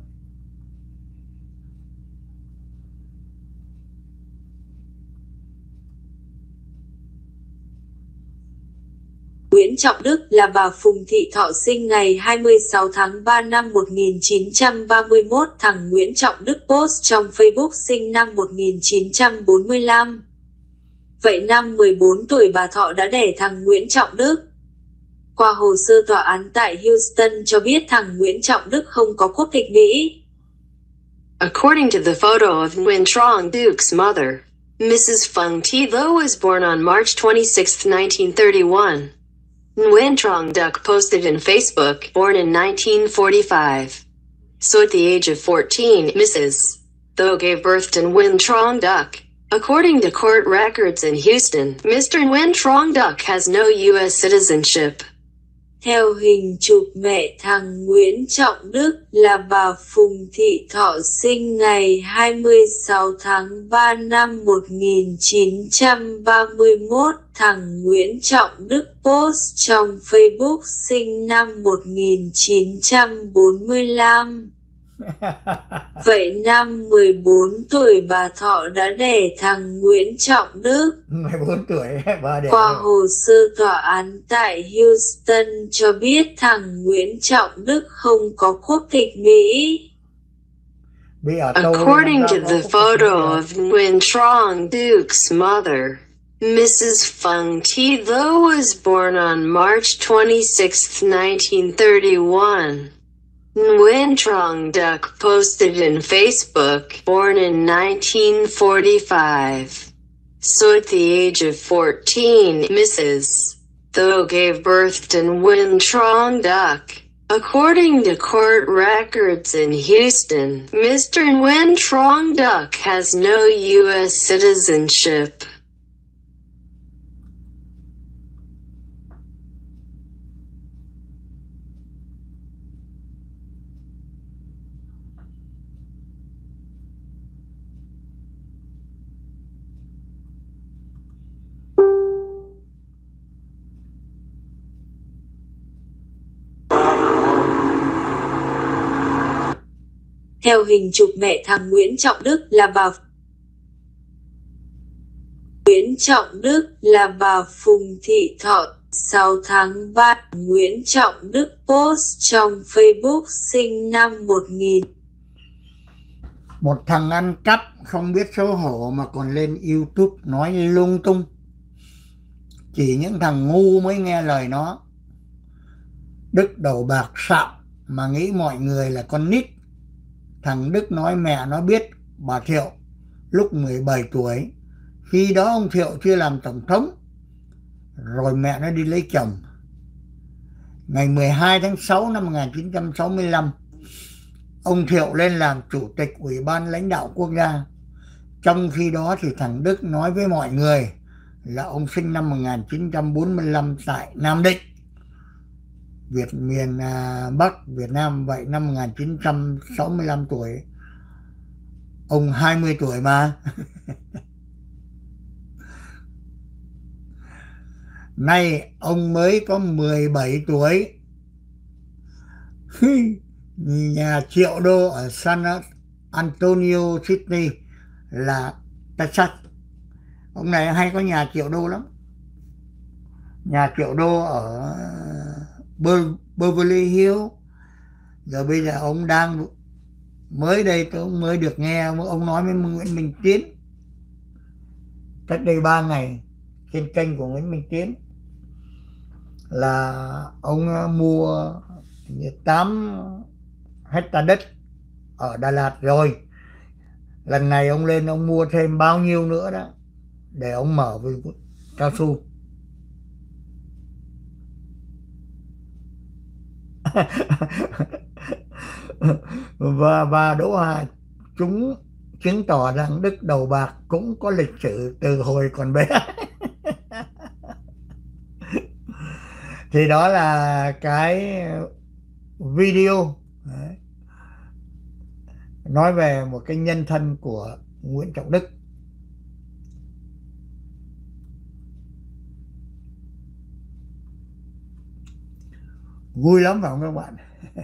Nguyễn Trọng Đức là bà Phùng Thị Thọ, sinh ngày 26 tháng 3 năm 1931. Thằng Nguyễn Trọng Đức post trong Facebook sinh năm 1945. Vậy năm 14 tuổi bà Thọ đã đẻ thằng Nguyễn Trọng Đức. Qua hồ sơ tòa án tại Houston cho biết thằng Nguyễn Trọng Đức không có quốc tịch Mỹ. According to the photo of Nguyen Trong Duc's mother, Mrs. Phung Thi Lo was born on March 26, 1931. Nguyen Trong Duc posted in Facebook, born in 1945. So at the age of 14, Mrs. Tho gave birth to Nguyen Trong Duc. According to court records in Houston, Mr. Nguyen Trong Duc has no U.S. citizenship. Theo hình chụp, mẹ thằng Nguyễn Trọng Đức là bà Phùng Thị Thọ, sinh ngày 26 tháng 3 năm 1931. Thằng Nguyễn Trọng Đức post trong Facebook, sinh năm 1945. Vậy năm 14 tuổi bà Thọ đã đẻ thằng Nguyễn Trọng Đức. 14 tuổi bà đẻ. Qua hồ sơ tòa án tại Houston cho biết thằng Nguyễn Trọng Đức không có quốc tịch Mỹ. According to the photo of Nguyen Trong Duc's mother, Mrs. Phung Thi Lo was born on March 26, 1931. Nguyen Trong Duc posted in Facebook, born in 1945. So at the age of 14, Mrs. Tho gave birth to Nguyen Trong Duc. According to court records in Houston, Mr. Nguyen Trong Duc has no U.S. citizenship. Theo hình chụp, mẹ thằng Nguyễn Trọng Đức là bà Phùng Thị Thọ. 6 tháng 3, Nguyễn Trọng Đức post trong Facebook, sinh năm 1000. Một thằng ăn cắp không biết xấu hổ mà còn lên YouTube nói lung tung. Chỉ những thằng ngu mới nghe lời nó. Đức đầu bạc sạm mà nghĩ mọi người là con nít. Thằng Đức nói mẹ nó biết bà Thiệu lúc 17 tuổi. Khi đó ông Thiệu chưa làm tổng thống. Rồi mẹ nó đi lấy chồng. Ngày 12 tháng 6 năm 1965, ông Thiệu lên làm chủ tịch Ủy ban lãnh đạo quốc gia. Trong khi đó thì thằng Đức nói với mọi người là ông sinh năm 1945 tại Nam Định, miền Bắc Việt Nam. Vậy năm 1965 tuổi, ông 20 tuổi mà. Nay ông mới có 17 tuổi. Nhà triệu đô ở San Antonio City là Texas. Ông này hay có nhà triệu đô lắm. Nhà triệu đô ở Beverly Hills. Rồi bây giờ ông đang, mới đây tôi mới được nghe ông nói với Nguyễn Minh Tiến cách đây 3 ngày trên kênh của Nguyễn Minh Tiến là ông mua 8 hectare đất ở Đà Lạt rồi. Lần này ông lên ông mua thêm bao nhiêu nữa đó để ông mở với cao su. và Đỗ Hà chúng chứng tỏ rằng Đức đầu bạc cũng có lịch sử từ hồi còn bé. Thì đó là cái video đấy, nói về một cái nhân thân của Nguyễn Trọng Đức. Vui lắm phải không các bạn?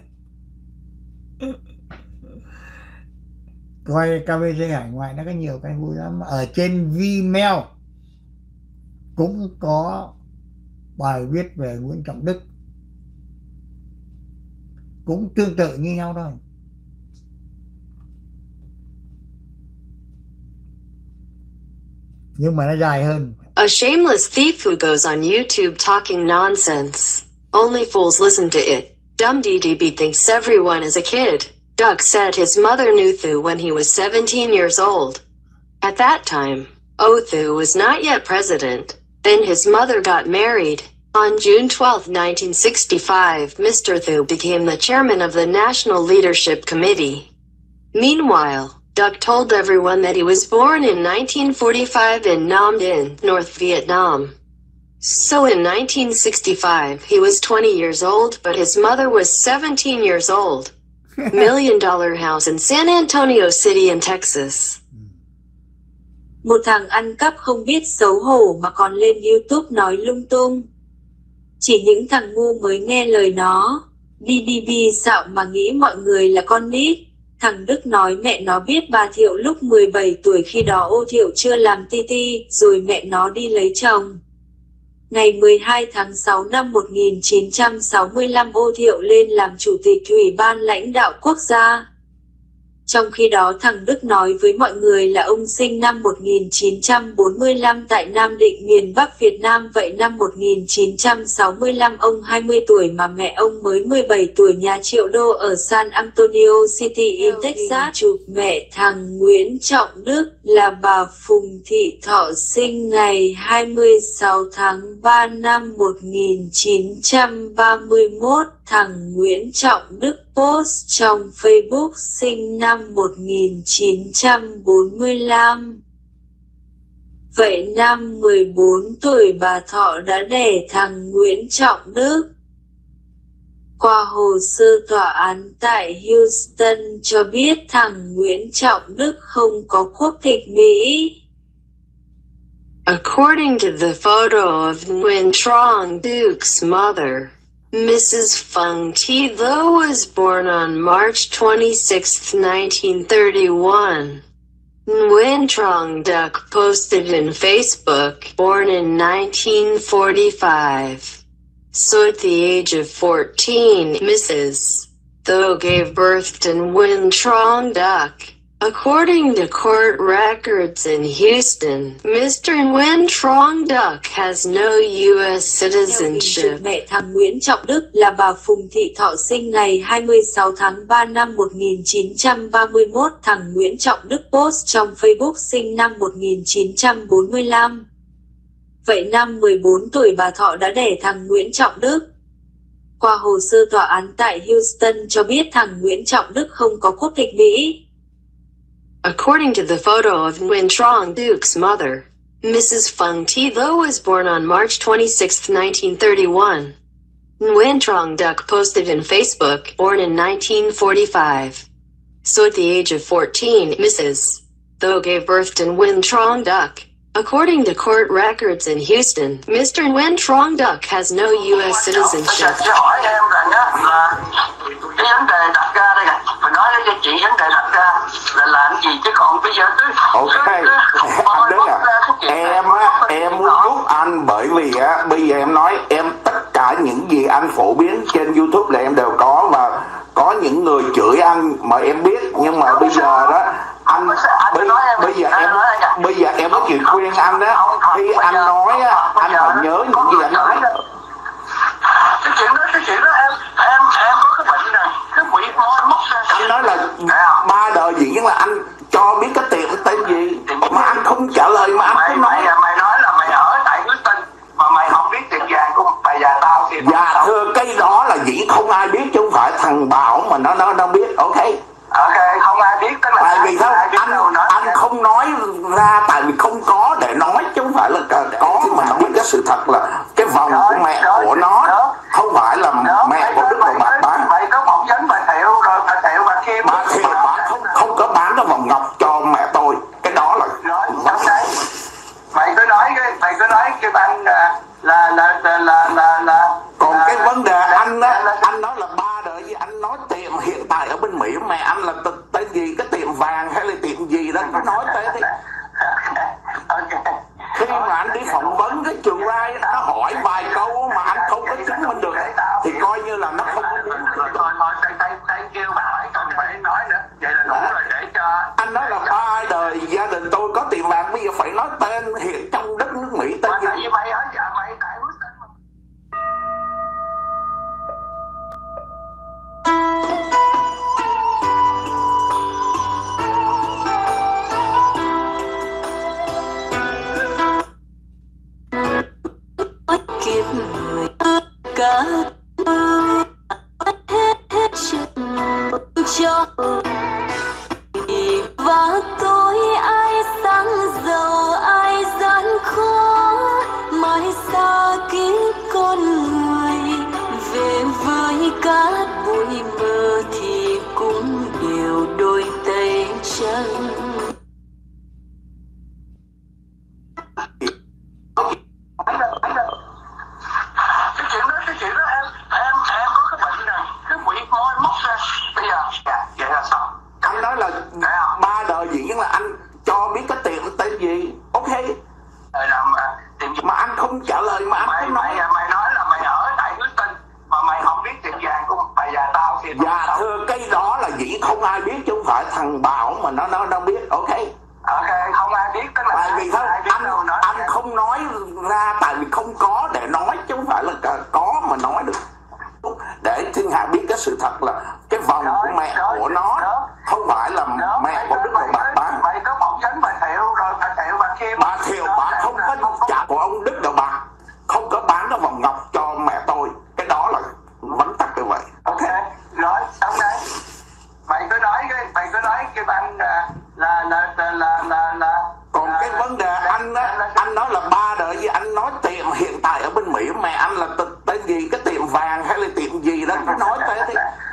Coi KBG Hải Ngoại nó có nhiều cái vui lắm. Ở trên Vimeo cũng có bài viết về Nguyễn Trọng Đức, cũng tương tự như nhau thôi. Nhưng mà nó dài hơn. A shameless thief who goes on YouTube talking nonsense. Only fools listen to it. Dumb DDB thinks everyone is a kid. Duck said his mother knew Thu when he was 17 years old. At that time, Thu was not yet president. Then his mother got married. On June 12, 1965, Mr. Thu became the chairman of the National Leadership Committee. Meanwhile, Duck told everyone that he was born in 1945 in Nam Dinh, North Vietnam. So in 1965, he was 20 years old, but his mother was 17 years old. $1 million house in San Antonio City in Texas. Một thằng ăn cắp không biết xấu hổ mà còn lên YouTube nói lung tung. Chỉ những thằng ngu mới nghe lời nó. Đi xạo mà nghĩ mọi người là con nít. Thằng Đức nói mẹ nó biết bà Thiệu lúc 17 tuổi, khi đó Ô Thiệu chưa làm ti, rồi mẹ nó đi lấy chồng. Ngày 12 tháng 6 năm 1965, Ô Thiệu lên làm chủ tịch Ủy ban lãnh đạo quốc gia. Trong khi đó thằng Đức nói với mọi người là ông sinh năm 1945 tại Nam Định, miền Bắc Việt Nam. Vậy năm 1965 ông 20 tuổi mà mẹ ông mới 17 tuổi. Nhà triệu đô ở San Antonio City in Texas. Chụp mẹ thằng Nguyễn Trọng Đức là bà Phùng Thị Thọ, sinh ngày 26 tháng 3 năm 1931. Thằng Nguyễn Trọng Đức post trong Facebook, sinh năm 1945. Vậy năm 14 tuổi bà Thọ đã đẻ thằng Nguyễn Trọng Đức. Qua hồ sơ tòa án tại Houston cho biết thằng Nguyễn Trọng Đức không có quốc tịch Mỹ. According to the photo of Nguyen Trong Duc's mother, Mrs. Phung Thi Tho was born on March 26, 1931. Nguyen Trong Duc posted in Facebook, born in 1945. So at the age of 14, Mrs. Tho gave birth to Nguyen Trong Duc. According to court records in Houston, Mr. Nguyen Trong Duc has no U.S. citizenship. Mẹ thằng Nguyễn Trọng Đức là bà Phùng Thị Thọ, sinh ngày 26 tháng 3 năm 1931. Thằng Nguyễn Trọng Đức post trong Facebook, sinh năm 1945. Vậy năm 14 tuổi bà Thọ đã đẻ thằng Nguyễn Trọng Đức. Qua hồ sơ tòa án tại Houston cho biết thằng Nguyễn Trọng Đức không có quốc tịch Mỹ. According to the photo of Nguyen Trong Duc's mother, Mrs. Phung Thi Tho was born on March 26, 1931. Nguyen Trong Duc posted in Facebook, born in 1945. So at the age of 14, Mrs. Tho gave birth to Nguyen Trong Duc. According to court records in Houston, Mr. Nguyen Trong Duc has no U.S. citizenship. Chị hỏi em rằng là cái vấn đề đặt ra đây nè, phải nói cho chị vấn đề đặt ra là làm gì, chứ còn bây giờ cứ ok anh Đức em muốn giúp anh, bởi vì bây giờ em nói em tất cả những gì anh phổ biến trên YouTube là em đều có, và có những người chửi anh mà em biết, nhưng mà bây giờ đó anh bây giờ em có chuyện khuyên anh đó, khi anh nói anh phải nhớ những gì anh nói. Cái chuyện đó em có cái bệnh này, cái quỷ môi mất ra. Anh nói là 3 đời diễn là anh cho biết cái tiệm tên gì mà anh không trả lời, mà anh không nói. Mày nói là mày ở tại Houston mà mày không biết tiệm vàng của mày và tao thì. Dạ thưa, cái đó là diễn không ai biết, chứ không phải thằng Bảo mà nó biết. Ok, không ai biết, tức là tại vì sao anh không nói ra, tại vì không có để nói, chứ không phải là có mà nó biết cái sự thật là cái vòng của mẹ của nó không phải là mẹ của Đức và bà. Mày có phỏng vấn bà Thiệu rồi, bà Thiệu bà Kim, bà Thiệu bà không có bán cái vòng ngọc cho mẹ tôi, cái đó là mày cứ nói cái anh là còn cái vấn đề anh đó, anh nói là 3 đời gì, anh nói tiệm hiện tại ở bên Mỹ mẹ anh là tên gì, cái tiệm vàng hay là tiệm gì đó, cứ nói tên đi. Khi mà anh đi phỏng vấn cái trường rai, nó hỏi vài câu mà anh không có chứng minh được thì coi như là nó không có đúng. Tay kêu bà hỏi còn phải nói nữa, vậy là đủ rồi, để cho anh nói là 3 đời gia đình tôi có tiệm vàng, bây giờ phải nói tên hiện trong đất nước Mỹ tên gì. Mày ở nhà mày tại Houston. cho và tôi ai sáng giàu ai gian khó, mãi xa kiếp con người về với cát bụi mờ thì cũng đều đôi tay trắng. Cái chuyện đó em có cái bệnh này, cái quỷ môi móc ra bây giờ vậy là sao? Anh nói là 3 đời diễn là anh cho biết cái tiệm tên gì, ok? Rồi làm tiệm gì? Mà anh không trả lời mà anh không nói. Mày nói là mày ở tại Houston mà mày không biết tiệm vàng của mày và tao thì Dạ thưa, cái đó là diễn không ai biết chứ không phải thằng Bảo mà nó đâu biết, ok? Ok, không ai biết, tức là tại vì thôi anh không nói ra tại vì không có để nói chứ không phải là có mà nói được, để thiên hạ biết cái sự thật là cái vòng của mẹ của nó không phải là mẹ của Đức Đầu Bạc bán. Mày có phỏng vấn bà Thiệu rồi, bà Thiệu bà không có trả của ông Đức Đầu Bạc, không có bán cái vòng ngọc cho mẹ tôi, cái đó là vấn tắc như vậy. Ok rồi xong đây mày cứ nói cái băng là còn cái vấn đề anh nói là 3 đời gì, anh nói tiệm hiện tại ở bên Mỹ mẹ anh là tên gì, cái tiệm vàng hay là tiệm gì đó cứ nói thế đi.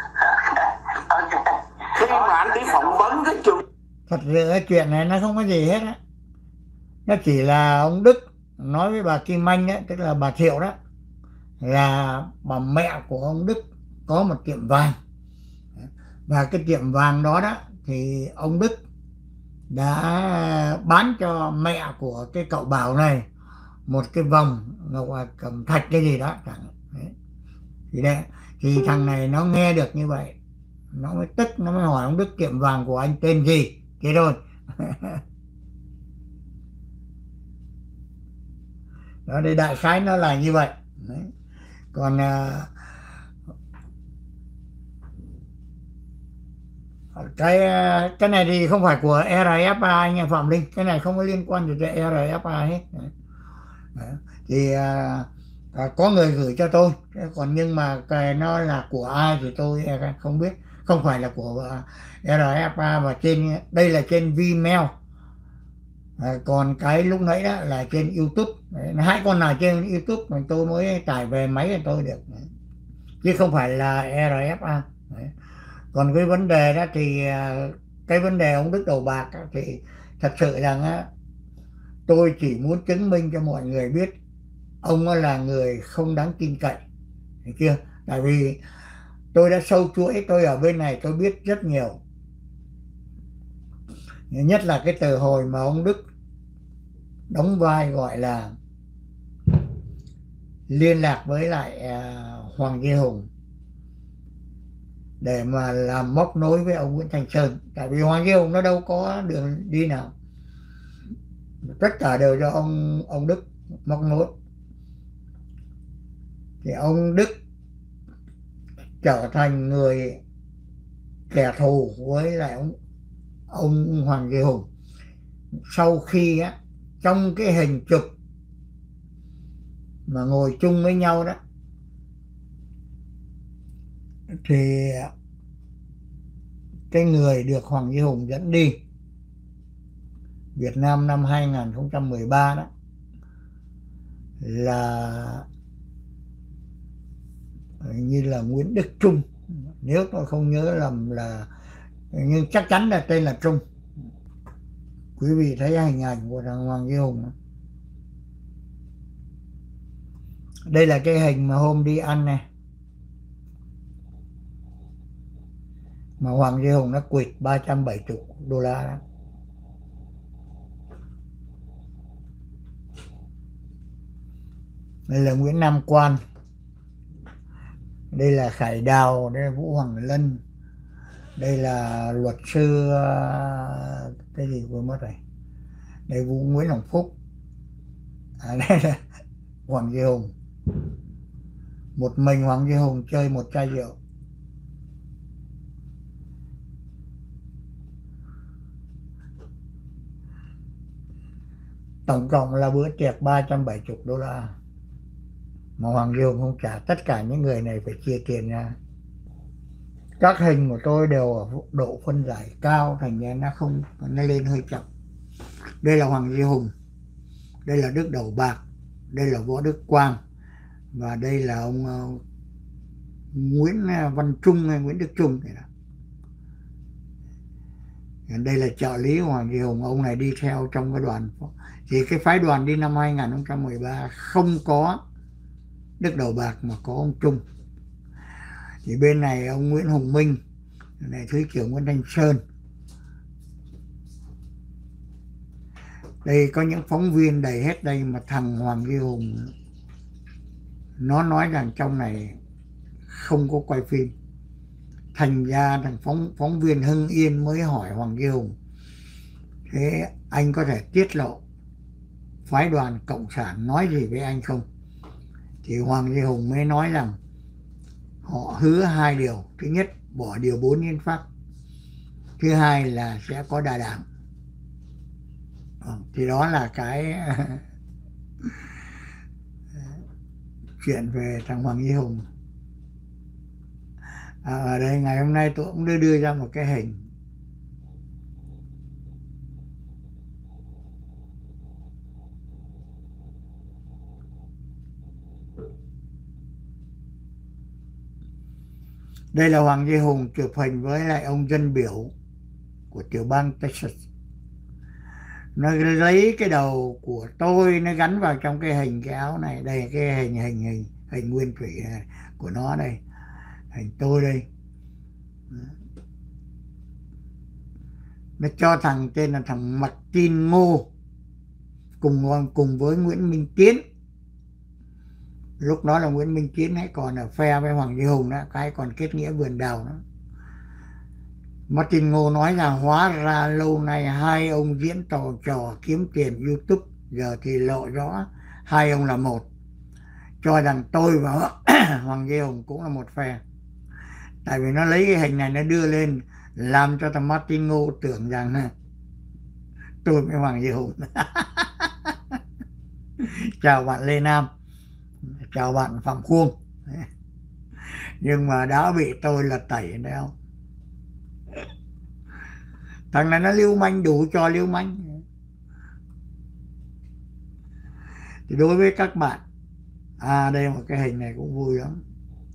Khi mà anh đi phỏng vấn cái trường, thật sự cái chuyện này nó không có gì hết á, nó chỉ là ông Đức nói với bà Kim Anh ấy, tức là bà Thiệu đó, là bà mẹ của ông Đức có một tiệm vàng, và cái tiệm vàng đó thì ông Đức đã bán cho mẹ của cái cậu Bảo này một cái vòng ngọc cẩm thạch cái gì đó chẳng thì thằng này nó nghe được như vậy, nó mới tức, nó mới hỏi ông Đức tiệm vàng của anh tên gì, thế thôi. Đó, đây đại khái nó là như vậy. Đấy. Còn cái này thì không phải của RFA anh em Phạm Linh, cái này không có liên quan gì tới RFA hết. Đấy. Thì có người gửi cho tôi, còn nhưng mà cái nó là của ai thì tôi không biết, không phải là của RFA, và trên đây là trên Vimeo. Còn cái lúc nãy đó là trên YouTube. Đấy, hai con nào trên YouTube mà tôi mới tải về máy thì tôi được. Đấy. Chứ không phải là RFA. Đấy. Còn cái vấn đề đó thì cái vấn đề ông Đức Đầu Bạc đó, thì thật sự rằng tôi chỉ muốn chứng minh cho mọi người biết ông là người không đáng tin cậy, thấy chưa? Tại vì tôi đã sâu chuỗi, tôi ở bên này tôi biết rất nhiều, nhất là cái từ hồi mà ông Đức đóng vai gọi là liên lạc với lại Hoàng Duy Hùng để mà làm móc nối với ông Nguyễn Thành Sơn. Tại vì Hoàng Duy Hùng nó đâu có đường đi nào, tất cả đều do ông Đức móc nối. Thì ông Đức trở thành người kẻ thù với lại ông Hoàng Duy Hùng sau khi trong cái hình chụp mà ngồi chung với nhau đó thì cái người được Hoàng Duy Hùng dẫn đi Việt Nam năm 2013 đó là như là Nguyễn Đức Trung, nếu tôi không nhớ lầm là, nhưng chắc chắn là tên là Trung. Quý vị thấy hình ảnh của thằng Hoàng Duy Hùng đó. Đây là cái hình mà hôm đi ăn này, mà Hoàng Duy Hùng nó quỵt $370 đó. Đây là Nguyễn Nam Quan, đây là Khải Đào, đây là Vũ Hoàng Lân, đây là luật sư cái gì vừa mất rồi, đây Vũ Nguyễn Hồng Phúc, đây là Hoàng Duy Hùng, một mình Hoàng Duy Hùng chơi một chai rượu. Tổng cộng là bữa tiệc $370 mà Hoàng Duy Hùng không trả, tất cả những người này phải chia tiền ra. Các hình của tôi đều ở độ phân giải cao, thành ra nó lên hơi chậm. Đây là Hoàng Duy Hùng, đây là Đức Đầu Bạc, đây là Võ Đức Quang, và đây là ông Nguyễn Văn Trung hay Nguyễn Đức Trung này đó. Đây là trợ lý Hoàng Duy Hùng, ông này đi theo trong cái đoàn. Thì cái phái đoàn đi năm 2013 không có Đức Đầu Bạc mà có ông Trung. Thì bên này ông Nguyễn Hùng Minh, này Thứ trưởng Nguyễn Thanh Sơn. Đây có những phóng viên đầy hết đây, mà thằng Hoàng Duy Hùng nó nói rằng trong này không có quay phim. Thành ra thằng phóng viên Hưng Yên mới hỏi Hoàng Duy Hùng: thế anh có thể tiết lộ phái đoàn Cộng sản nói gì với anh không? Thì Hoàng Duy Hùng mới nói rằng họ hứa hai điều. Thứ nhất, bỏ điều 4 hiến pháp. Thứ hai là sẽ có đa đảng. Thì đó là cái chuyện về thằng Hoàng Duy Hùng. Ở đây ngày hôm nay tôi cũng đưa ra một cái hình. Đây là Hoàng Duy Hùng chụp hình với lại ông dân biểu của tiểu bang Texas. Nó lấy cái đầu của tôi nó gắn vào trong cái hình cái áo này. Đây cái hình nguyên thủy này, của nó đây, hình tôi đây. Nó cho thằng tên là thằng Martin Ngô cùng với Nguyễn Minh Tiến. Lúc đó là Nguyễn Minh Tiến ấy còn ở phe với Hoàng Duy Hùng đó, cái còn kết nghĩa vườn đào đó. Martin Ngô nói rằng hóa ra lâu nay hai ông diễn trò kiếm tiền YouTube, giờ thì lộ rõ hai ông là một. Cho rằng tôi và Hoàng Duy Hùng cũng là một phe. Tại vì nó lấy cái hình này nó đưa lên làm cho thằng Martin Ngô tưởng rằng tôi với Hoàng Duy Hùng. Chào bạn Lê Nam, chào bạn Phạm Khuông. Nhưng mà đã bị tôi là tẩy đấy không? Thằng này nó lưu manh, đủ cho lưu manh. Thì đối với các bạn, đây một cái hình này cũng vui lắm.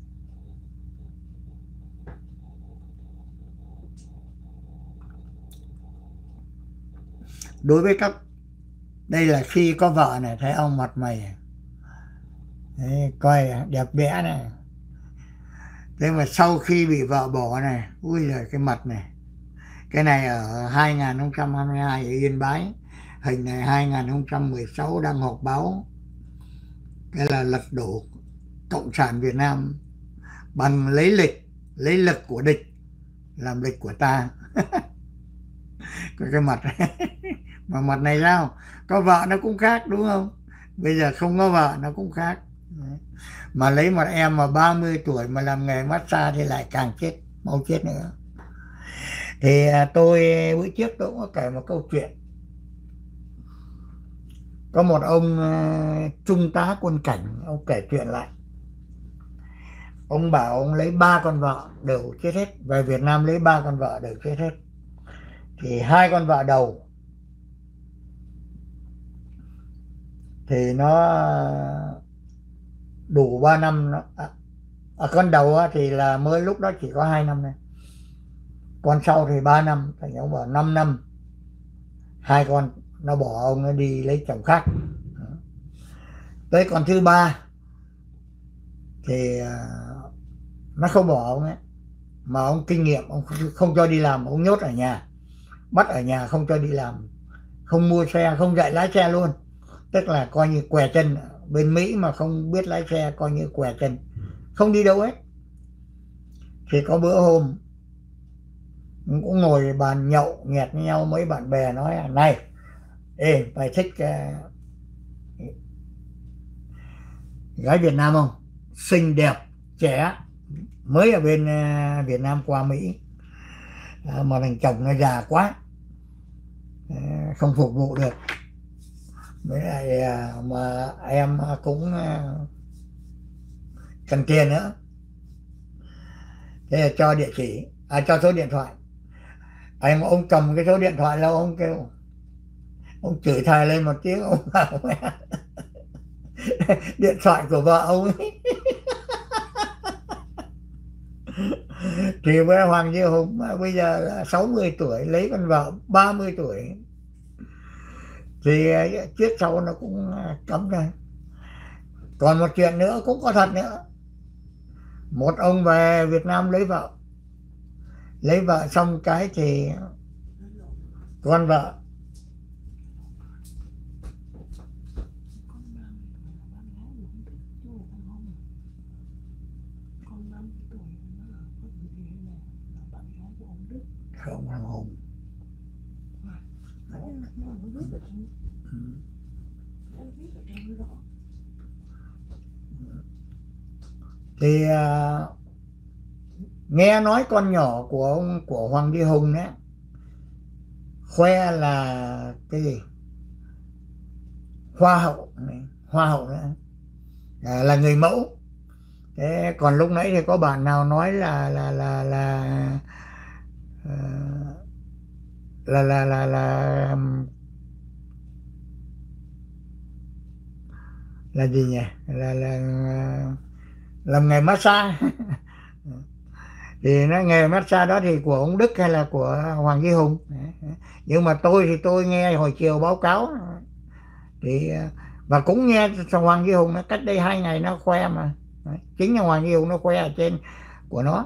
Đối với các, đây là khi có vợ này, thấy ông mặt mày đấy, coi đẹp đẽ này. Thế mà sau khi bị vợ bỏ này, ui giời cái mặt này. Cái này ở 2022 ở Yên Bái. Hình này 2016 đang họp báo. Cái là lật đổ Cộng sản Việt Nam bằng lấy lực của địch làm địch của ta. Cái mặt này. Mà mặt này sao? Có vợ nó cũng khác đúng không? Bây giờ không có vợ nó cũng khác. Mà lấy một em mà 30 tuổi mà làm nghề massage thì lại càng chết, mau chết nữa. Thì tôi bữa trước tôi cũng có kể một câu chuyện. Có một ông trung tá quân cảnh, ông kể chuyện lại. Ông bảo ông lấy 3 con vợ đều chết hết. Về Việt Nam lấy 3 con vợ đều chết hết. Thì 2 con vợ đầu thì nó đủ 3 năm. Con đầu thì là mới lúc đó chỉ có 2 năm này. Con sau thì 3 năm. Thì ông bảo 5 năm 2 con nó bỏ ông, nó đi lấy chồng khác. Tới con thứ 3 thì nó không bỏ ông ấy, mà ông kinh nghiệm, ông không cho đi làm, ông nhốt ở nhà, bắt ở nhà không cho đi làm, không mua xe, không dạy lái xe luôn. Tức là coi như què chân. Bên Mỹ mà không biết lái xe coi như què chân, không đi đâu hết. Thì có bữa hôm cũng ngồi bàn nhậu nhẹt với nhau, mấy bạn bè nói: này, ê, mày thích gái Việt Nam không? Xinh đẹp, trẻ, mới ở bên Việt Nam qua Mỹ, mà thằng chồng nó già quá, không phục vụ được. Với lại mà em cũng cần tiền nữa. Thế là cho địa chỉ, cho số điện thoại. Ông cầm cái số điện thoại là ông kêu, ông chửi thề lên một tiếng, ông bảo điện thoại của vợ ông ấy. Thì với Hoàng Duy Hùng bây giờ là 60 tuổi, lấy con vợ 30 tuổi, thì trước sau nó cũng cấm ra. Còn một chuyện nữa cũng có thật nữa, một ông về Việt Nam lấy vợ xong cái thì con vợ không, thằng Hùng thì nghe nói con nhỏ của Hoàng Duy Hùng đấy khoe là cái gì, hoa hậu nữa, là người mẫu. Thế còn lúc nãy thì có bạn nào nói là gì nhỉ, là làm nghề massage. Thì nó nghề massage đó thì của ông Đức hay là của Hoàng Duy Hùng. Nhưng mà tôi nghe hồi chiều báo cáo thì và cũng nghe Hoàng Duy Hùng nó cách đây 2 ngày nó khoe mà. Chính là Hoàng Duy Hùng nó khoe ở trên của nó.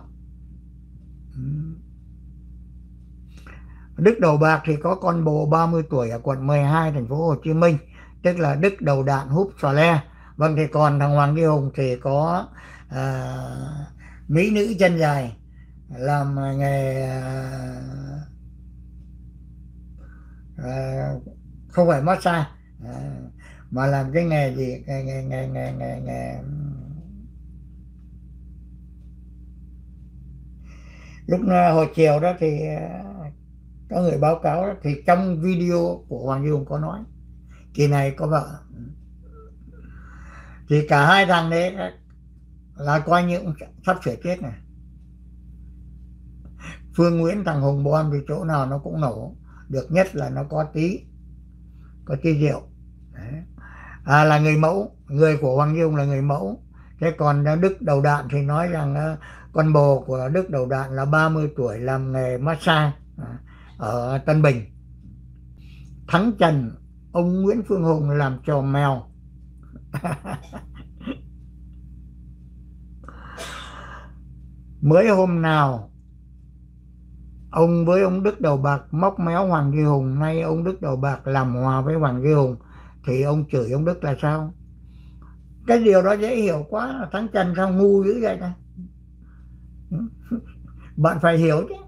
Đức Đầu Bạc thì có con bồ 30 tuổi ở quận 12 thành phố Hồ Chí Minh, tức là Đức Đầu Đạn Húp Xòa Le. Vâng, thì còn thằng Hoàng Duy Hùng thì có mỹ nữ chân dài, làm nghề không phải massage mà làm cái nghề gì, nghề lúc hồi chiều đó thì có người báo cáo đó, thì trong video của Hoàng Duy Hùng có nói kỳ này có vợ, thì cả hai thằng đấy là coi như cũng sắp sửa chết này. Phương Nguyễn thằng Hùng bom thì chỗ nào nó cũng nổ được, nhất là nó có tí rượu. Đấy. Là người mẫu, người của Hoàng Duy Hùng là người mẫu. Thế còn Đức Đầu Đạn thì nói rằng con bồ của Đức Đầu Đạn là 30 tuổi làm nghề massage ở Tân Bình. Thắng Trần ông Nguyễn Phương Hùng làm trò mèo. Mới hôm nào ông với ông Đức Đầu Bạc móc méo Hoàng Duy Hùng, nay ông Đức Đầu Bạc làm hòa với Hoàng Duy Hùng, thì ông chửi ông Đức là sao? Cái điều đó dễ hiểu quá. Thắng Trần sao ngu dữ vậy ta? Bạn phải hiểu chứ.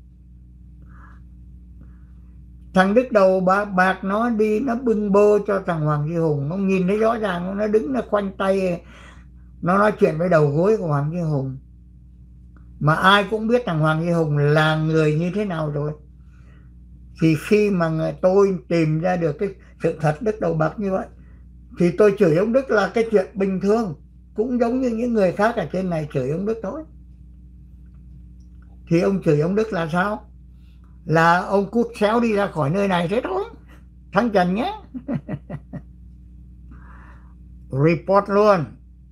Thằng Đức Đầu Bạc nó đi nó bưng bô cho thằng Hoàng Duy Hùng, nó nhìn thấy rõ ràng, nó đứng nó khoanh tay nó nói chuyện với đầu gối của Hoàng Duy Hùng. Mà ai cũng biết thằng Hoàng Duy Hùng là người như thế nào rồi. Thì khi mà tôi tìm ra được cái sự thật Đức Đầu Bạc như vậy, thì tôi chửi ông Đức là cái chuyện bình thường, cũng giống như những người khác ở trên này chửi ông Đức thôi. Thì ông chửi ông Đức là sao? Là ông cút xéo đi ra khỏi nơi này thế thôi. Thắng Trần nhé. Report luôn.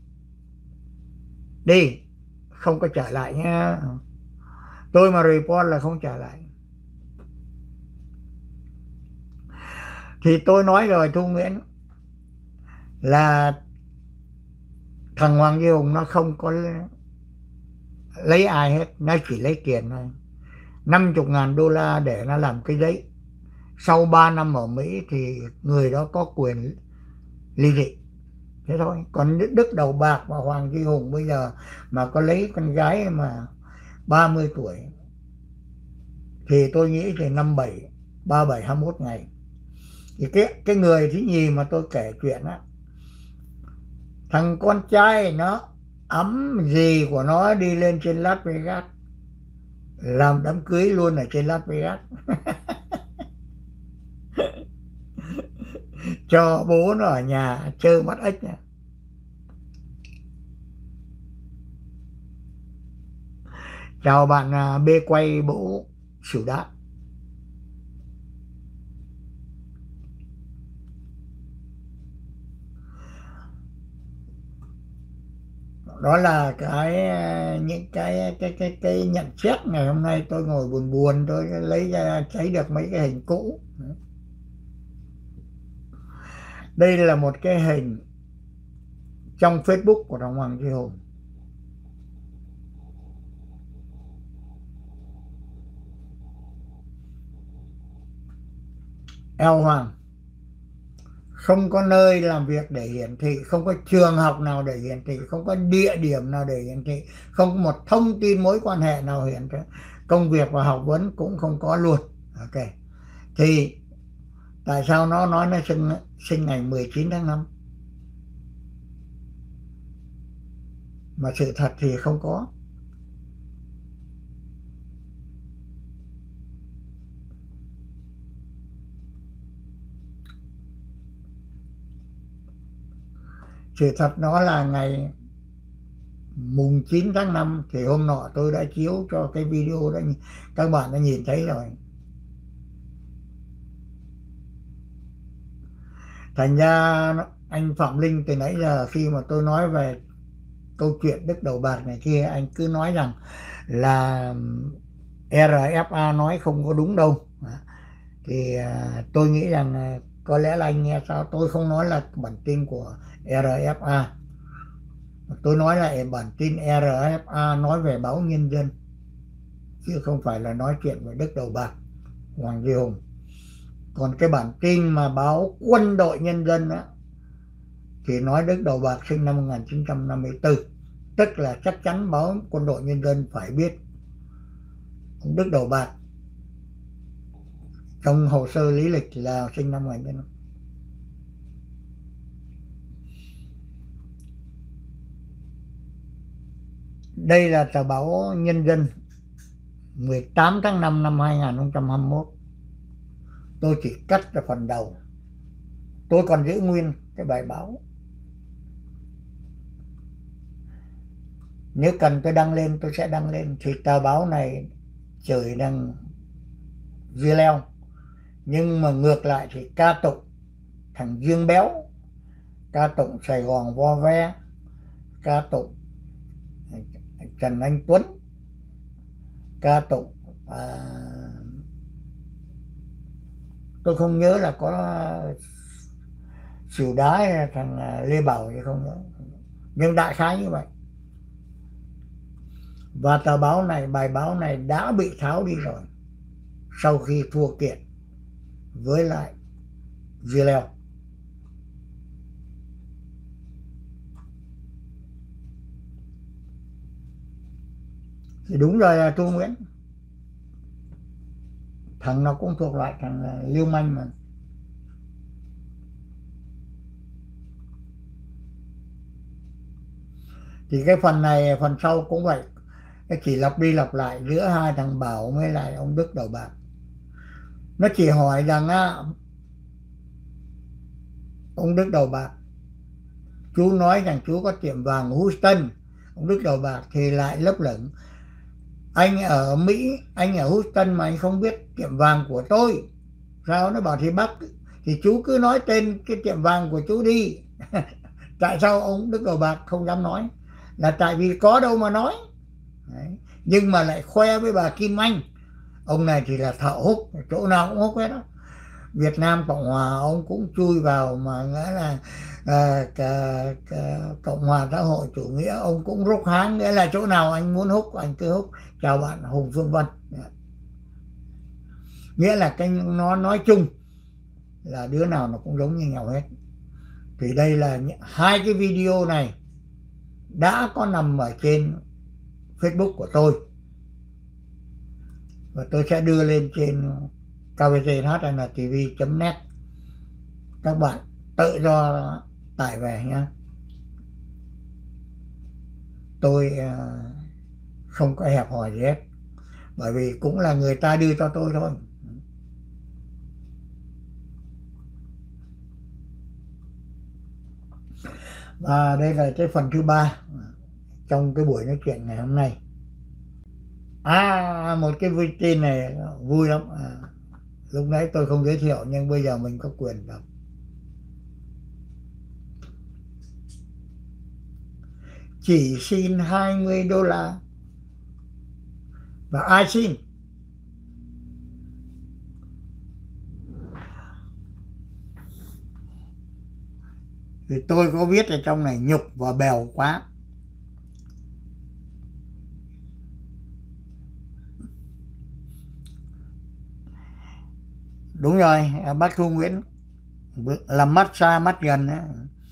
Đi. Không có trở lại nha. Tôi mà report là không trở lại. Thì tôi nói rồi Thu Nguyễn, là thằng Hoàng Duy Hùng nó không có lấy ai hết, nó chỉ lấy tiền thôi. 50.000 đô la để nó làm cái giấy. Sau 3 năm ở Mỹ thì người đó có quyền ly dị. Thế thôi. Còn Đức Đầu Bạc và Hoàng Duy Hùng bây giờ mà có lấy con gái mà 30 tuổi thì tôi nghĩ thì 37 21 ngày. Thì cái người thứ nhì mà tôi kể chuyện á, thằng con trai nó ấm gì của nó đi lên trên Las Vegas làm đám cưới luôn ở trên Las Vegas. Cho bố nó ở nhà chơi mắt ếch nha. Chào bạn bê quay bố Sửu Đá. Đó là những cái nhận xét ngày hôm nay. Tôi ngồi buồn buồn, tôi lấy ra thấy được mấy cái hình cũ. Đây là một cái hình trong Facebook của đồng Hoàng Duy Hùng. Eo Hoàng không có nơi làm việc để hiển thị, không có trường học nào để hiển thị, không có địa điểm nào để hiển thị, không có một thông tin mối quan hệ nào hiển thị, công việc và học vấn cũng không có luôn. Ok, thì tại sao nó nói nó sinh ngày 19 tháng 5 mà sự thật thì không có? Sự thật nó là ngày mùng 9 tháng 5. Thì hôm nọ tôi đã chiếu cho cái video đó, các bạn đã nhìn thấy rồi. Thành ra anh Phạm Linh từ nãy giờ khi mà tôi nói về câu chuyện Đức Đầu Bạc này kia, anh cứ nói rằng là RFA nói không có đúng đâu. Thì tôi nghĩ rằng có lẽ là anh nghe sao tôi không nói là bản tin của RFA, tôi nói là bản tin RFA nói về báo Nhân dân, chứ không phải là nói chuyện về Đức Đầu Bạc, Hoàng Duy Hùng. Còn cái bản tin mà báo Quân đội Nhân dân á, thì nói Đức Đầu Bạc sinh năm 1954, tức là chắc chắn báo Quân đội Nhân dân phải biết ông Đức Đầu Bạc trong hồ sơ lý lịch là sinh năm 1900. Đây là tờ báo Nhân dân 18 tháng 5 năm 2021. Tôi chỉ cắt ra phần đầu, tôi còn giữ nguyên cái bài báo. Nếu cần tôi đăng lên tôi sẽ đăng lên. Thì tờ báo này chửi đằng dưa leo, nhưng mà ngược lại thì ca tụng thằng Dương Béo, ca tụng Sài Gòn vo ve, ca tụng Trần Anh Tuấn, ca tụng tôi không nhớ là có Sửu Đá hay thằng Lê Bảo gì không nhớ, nhưng đại khái như vậy. Và tờ báo này, bài báo này đã bị tháo đi rồi sau khi thua kiện với lại dưa leo. Thì đúng rồi, là Thu Nguyễn, thằng nó cũng thuộc loại thằng lưu manh mà. Thì cái phần này, phần sau cũng vậy, cái chỉ lặp đi lặp lại giữa hai thằng Bảo với lại ông Đức Đầu Bạc. Nó chỉ hỏi rằng ông Đức Đầu Bạc, chú nói rằng chú có tiệm vàng Houston. Ông Đức Đầu Bạc thì lại lấp lửng, anh ở Mỹ, anh ở Houston mà anh không biết tiệm vàng của tôi sao? Nó bảo thì bác, thì chú cứ nói tên cái tiệm vàng của chú đi. Tại sao ông Đức Đầu Bạc không dám nói? Là tại vì có đâu mà nói. Đấy. Nhưng mà lại khoe với bà Kim Anh, ông này thì là thợ hút, chỗ nào cũng hút hết đó. Việt Nam Cộng Hòa ông cũng chui vào, mà nghĩa là Cộng Hòa xã hội chủ nghĩa ông cũng rút háng, nghĩa là chỗ nào anh muốn hút anh cứ hút. Chào bạn Hùng Phương Vân. Nghĩa là nó nói chung là đứa nào nó cũng giống như nhau hết. Thì đây là hai cái video này đã có nằm ở trên Facebook của tôi, và tôi sẽ đưa lên trên kvthnntv.net. Các bạn tự do tải về nhé. Tôi không có hẹp hòi gì hết, bởi vì cũng là người ta đưa cho tôi thôi. Và đây là cái phần thứ 3 trong cái buổi nói chuyện ngày hôm nay. Một cái vui tin này vui lắm. Lúc nãy tôi không giới thiệu nhưng bây giờ mình có quyền đọc. Chỉ xin 20 đô la. Và ai xin? Thì tôi có viết ở trong này nhục và bèo quá. Đúng rồi, bác Thu Nguyễn làm mắt xa mắt gần ấy.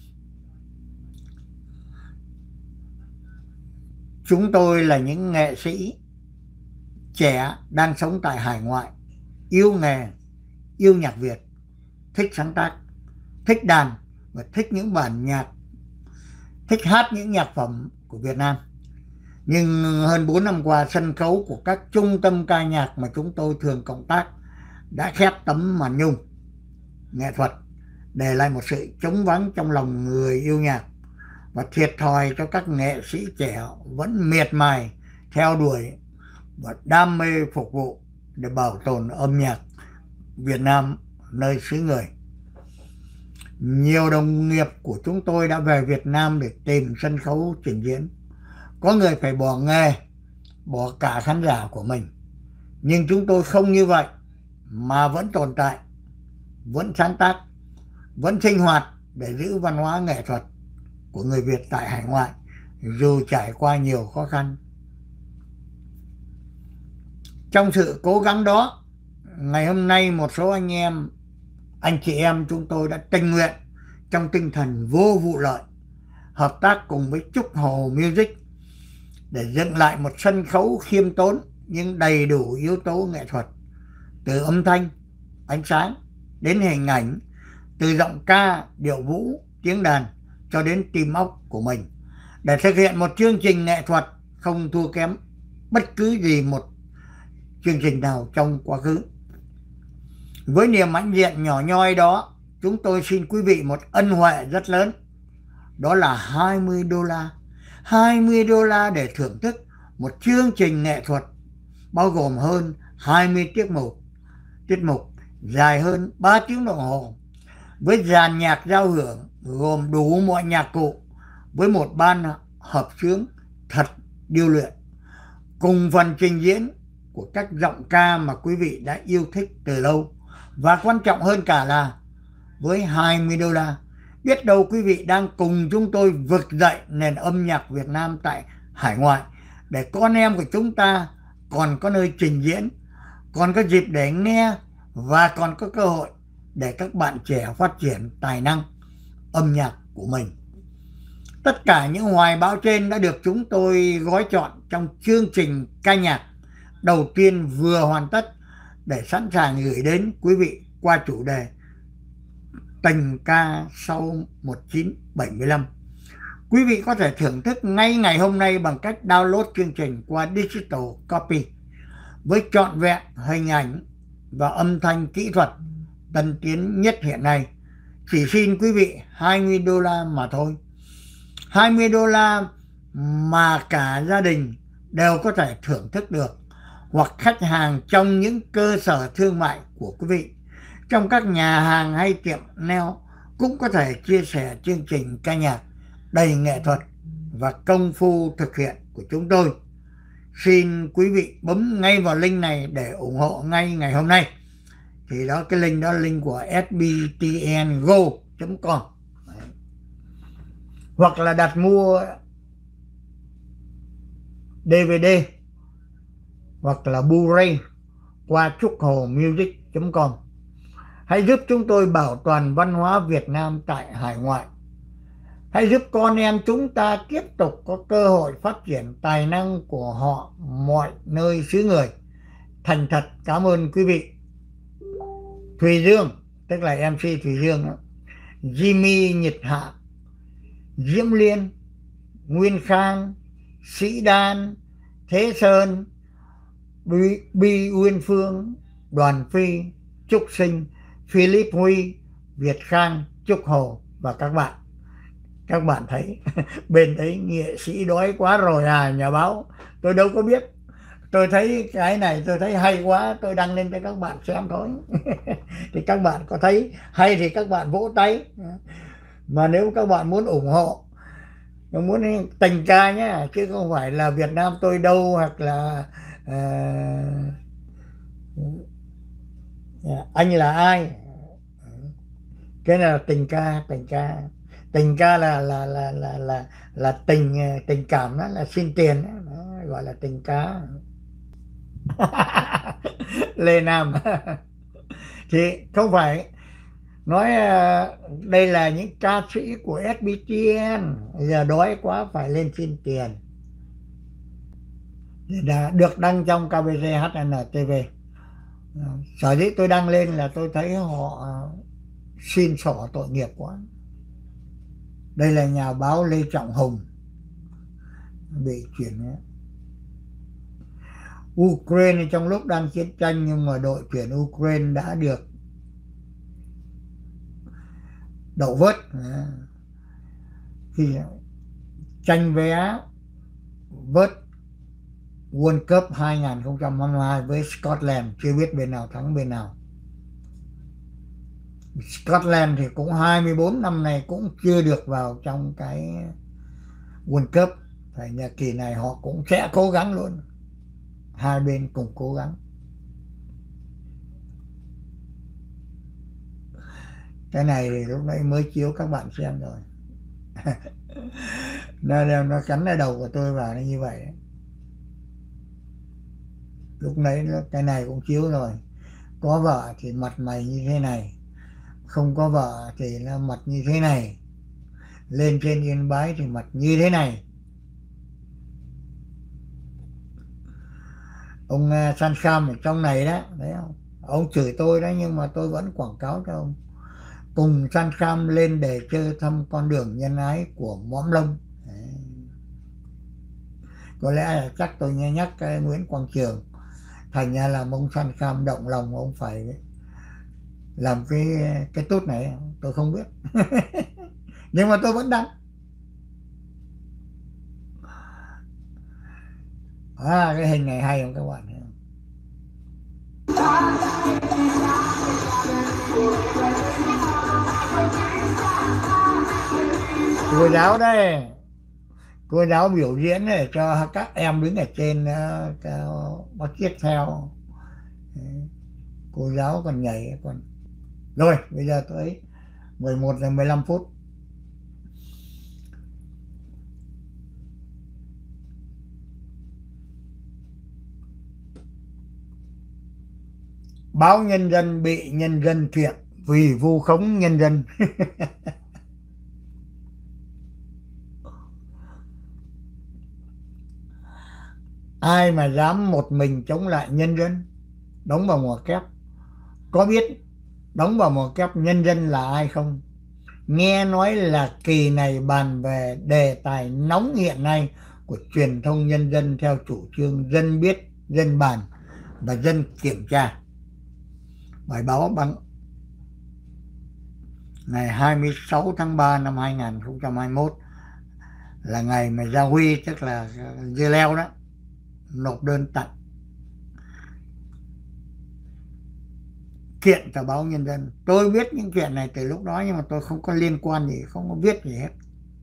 Chúng tôi là những nghệ sĩ trẻ đang sống tại hải ngoại, yêu nghề, yêu nhạc Việt, thích sáng tác, thích đàn và thích những bản nhạc, thích hát những nhạc phẩm của Việt Nam. Nhưng hơn 4 năm qua, sân khấu của các trung tâm ca nhạc mà chúng tôi thường cộng tác đã khép tấm màn nhung nghệ thuật, để lại một sự trống vắng trong lòng người yêu nhạc và thiệt thòi cho các nghệ sĩ trẻ vẫn miệt mài theo đuổi và đam mê phục vụ để bảo tồn âm nhạc Việt Nam nơi xứ người. Nhiều đồng nghiệp của chúng tôi đã về Việt Nam để tìm sân khấu trình diễn. Có người phải bỏ nghề, bỏ cả khán giả của mình. Nhưng chúng tôi không như vậy, mà vẫn tồn tại, vẫn sáng tác, vẫn sinh hoạt để giữ văn hóa nghệ thuật của người Việt tại hải ngoại, dù trải qua nhiều khó khăn. Trong sự cố gắng đó, ngày hôm nay một số anh chị em chúng tôi đã tình nguyện trong tinh thần vô vụ lợi hợp tác cùng với Trúc Hồ Music để dựng lại một sân khấu khiêm tốn nhưng đầy đủ yếu tố nghệ thuật, từ âm thanh, ánh sáng đến hình ảnh, từ giọng ca, điệu vũ, tiếng đàn cho đến tim óc của mình, để thực hiện một chương trình nghệ thuật không thua kém bất cứ gì một chương trình nào trong quá khứ. Với niềm hãnh diện nhỏ nhoi đó, chúng tôi xin quý vị một ân huệ rất lớn, đó là 20 đô la. 20 đô la để thưởng thức một chương trình nghệ thuật bao gồm hơn 20 tiết mục dài hơn 3 tiếng đồng hồ, với dàn nhạc giao hưởng gồm đủ mọi nhạc cụ, với một ban hợp xướng thật điêu luyện, cùng phần trình diễn của các giọng ca mà quý vị đã yêu thích từ lâu. Và quan trọng hơn cả là với 20 đô la, biết đâu quý vị đang cùng chúng tôi vực dậy nền âm nhạc Việt Nam tại hải ngoại, để con em của chúng ta còn có nơi trình diễn, còn có dịp để nghe, và còn có cơ hội để các bạn trẻ phát triển tài năng âm nhạc của mình. Tất cả những hoài bão trên đã được chúng tôi gói chọn trong chương trình ca nhạc đầu tiên vừa hoàn tất, để sẵn sàng gửi đến quý vị qua chủ đề Tình ca sau 1975. Quý vị có thể thưởng thức ngay ngày hôm nay bằng cách download chương trình qua Digital Copy với trọn vẹn hình ảnh và âm thanh kỹ thuật tân tiến nhất hiện nay. Chỉ xin quý vị 20 đô la mà thôi. 20 đô la mà cả gia đình đều có thể thưởng thức được, hoặc khách hàng trong những cơ sở thương mại của quý vị, trong các nhà hàng hay tiệm nail cũng có thể chia sẻ chương trình ca nhạc đầy nghệ thuật và công phu thực hiện của chúng tôi. Xin quý vị bấm ngay vào link này để ủng hộ ngay ngày hôm nay. Thì đó, cái link đó là link của sbtngo.com, hoặc là đặt mua DVD hoặc là Blu-ray qua truckhowmusic.com. Hãy giúp chúng tôi bảo toàn văn hóa Việt Nam tại hải ngoại. Hãy giúp con em chúng ta tiếp tục có cơ hội phát triển tài năng của họ mọi nơi xứ người. Thành thật cảm ơn quý vị. Thùy Dương, tức là MC Thùy Dương đó, Jimmy Nhật Hạ, Diễm Liên, Nguyên Khang, Sĩ Đan, Thế Sơn, Bi Uyên Phương, Đoàn Phi, Trúc Sinh, Philip Huy, Việt Khang, Trúc Hồ và các bạn. Các bạn thấy bên đấy nghệ sĩ đói quá rồi à nhà báo? Tôi đâu có biết. tôi thấy cái này tôi thấy hay quá, tôi đăng lên cho các bạn xem thôi. Thì các bạn có thấy hay thì các bạn vỗ tay, mà nếu các bạn muốn ủng hộ, muốn tình ca nhé, chứ không phải là Việt Nam tôi đâu, hoặc là anh là ai. Cái này là tình ca, tình ca là tình cảm, đó là xin tiền đó, gọi là tình ca. Lê Nam. Thì không phải nói đây là những ca sĩ của SBTN, giờ đói quá phải lên xin tiền, đã được đăng trong KBG HNTV. Sở dĩ tôi đăng lên là tôi thấy họ xin xỏ tội nghiệp quá. Đây là nhà báo Lê Trọng Hùng bị chuyển Ukraine trong lúc đang chiến tranh, nhưng mà đội tuyển Ukraine đã được đậu vớt khi tranh vé vớt World Cup 2022 với Scotland, chưa biết bên nào thắng bên nào. Scotland thì cũng 24 năm nay cũng chưa được vào trong cái World Cup. Thành ra kỳ này họ cũng sẽ cố gắng luôn, hai bên cùng cố gắng. Cái này thì lúc nãy mới chiếu các bạn xem rồi. Nó cắn ở đầu của tôi vào như vậy. Lúc nãy cái này cũng chiếu rồi. Có vợ thì mặt mày như thế này, không có vợ thì là mặt như thế này, lên trên Yên Bái thì mặt như thế này. Ông San Kham ở trong này đó, thấy không? Ông chửi tôi đó, nhưng mà tôi vẫn quảng cáo cho ông. Cùng San Kham lên để chơi thăm con đường nhân ái của Mõm Lông. Đấy. Có lẽ là chắc tôi nghe nhắc cái Nguyễn Quang Trường, thành ra là ông San Kham động lòng ông phải làm cái tốt này, tôi không biết. Nhưng mà tôi vẫn đăng. Cái hình này hay không các bạn? Cô giáo đây, cô giáo biểu diễn để cho các em đứng ở trên bắt chiếc theo. Cô giáo còn nhảy còn. Rồi bây giờ tới 11 giờ 15 phút. Báo Nhân dân bị nhân dân kiện vì vu khống nhân dân. Ai mà dám một mình chống lại nhân dân, đóng vào ngoặc kép. Có biết đóng vào ngoặc kép nhân dân là ai không? Nghe nói là kỳ này bàn về đề tài nóng hiện nay của truyền thông nhân dân theo chủ trương dân biết, dân bàn và dân kiểm tra. Bài báo bằng ngày 26 tháng 3 năm 2021 là ngày mà Gia Huy, tức là Dưa Leo đó, nộp đơn tặng kiện tờ báo Nhân dân. Tôi biết những chuyện này từ lúc đó, nhưng mà tôi không có liên quan gì, không có viết gì hết.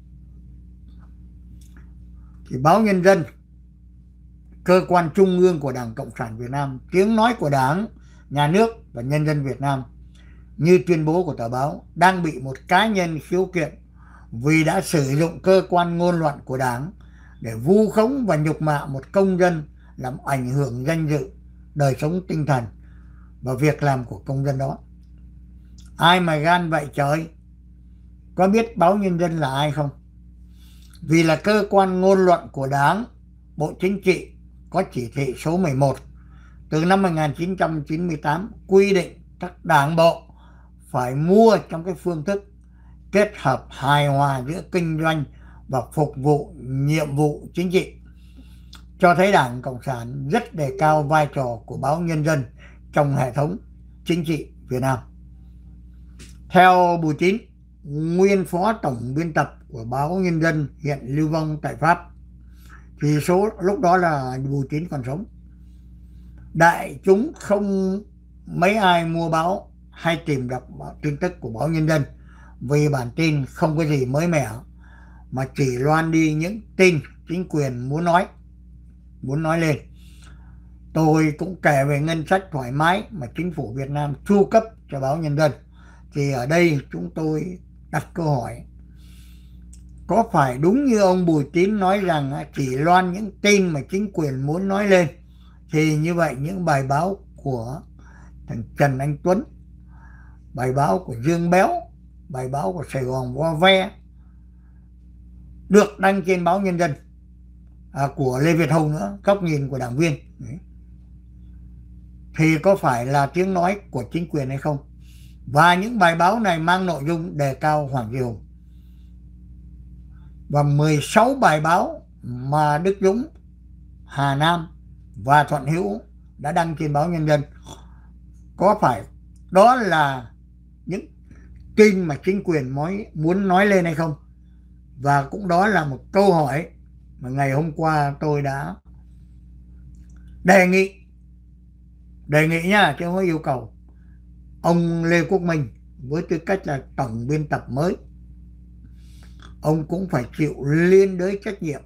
Thì báo Nhân dân, cơ quan trung ương của Đảng Cộng sản Việt Nam, tiếng nói của Đảng, Nhà nước và nhân dân Việt Nam, như tuyên bố của tờ báo, đang bị một cá nhân khiếu kiện vì đã sử dụng cơ quan ngôn luận của Đảng để vu khống và nhục mạ một công dân, làm ảnh hưởng danh dự, đời sống tinh thần và việc làm của công dân đó. Ai mà gan vậy trời? Có biết báo Nhân dân là ai không? Vì là cơ quan ngôn luận của Đảng, Bộ Chính trị có chỉ thị số 11 từ năm 1998 quy định các đảng bộ phải mua trong cái phương thức kết hợp hài hòa giữa kinh doanh và phục vụ nhiệm vụ chính trị, cho thấy Đảng Cộng sản rất đề cao vai trò của báo Nhân dân trong hệ thống chính trị Việt Nam. Theo Bùi Tín, nguyên phó tổng biên tập của báo Nhân dân hiện lưu vong tại Pháp, thì lúc đó là Bùi Tín còn sống, đại chúng không mấy ai mua báo hay tìm đọc tin tức của báo Nhân dân, vì bản tin không có gì mới mẻ mà chỉ loan đi những tin chính quyền muốn nói lên. Tôi cũng kể về ngân sách thoải mái mà chính phủ Việt Nam chu cấp cho báo Nhân dân. Thì ở đây chúng tôi đặt câu hỏi, có phải đúng như ông Bùi Tín nói rằng chỉ loan những tin mà chính quyền muốn nói lên, thì như vậy những bài báo của thằng Trần Anh Tuấn, bài báo của Dương Béo, bài báo của Sài Gòn Vo Ve được đăng trên báo Nhân dân, của Lê Việt Hùng nữa, góc nhìn của đảng viên, thì có phải là tiếng nói của chính quyền hay không? Và những bài báo này mang nội dung đề cao Hoàng Duy Hùng. Và 16 bài báo mà Đức Dũng, Hà Nam và Thuận Hữu đã đăng trên báo Nhân dân, có phải đó là những tin mà chính quyền muốn nói lên hay không? Và cũng đó là một câu hỏi mà ngày hôm qua tôi đã đề nghị nha, chứ không có yêu cầu. Ông Lê Quốc Minh với tư cách là tổng biên tập mới, ông cũng phải chịu liên đới trách nhiệm.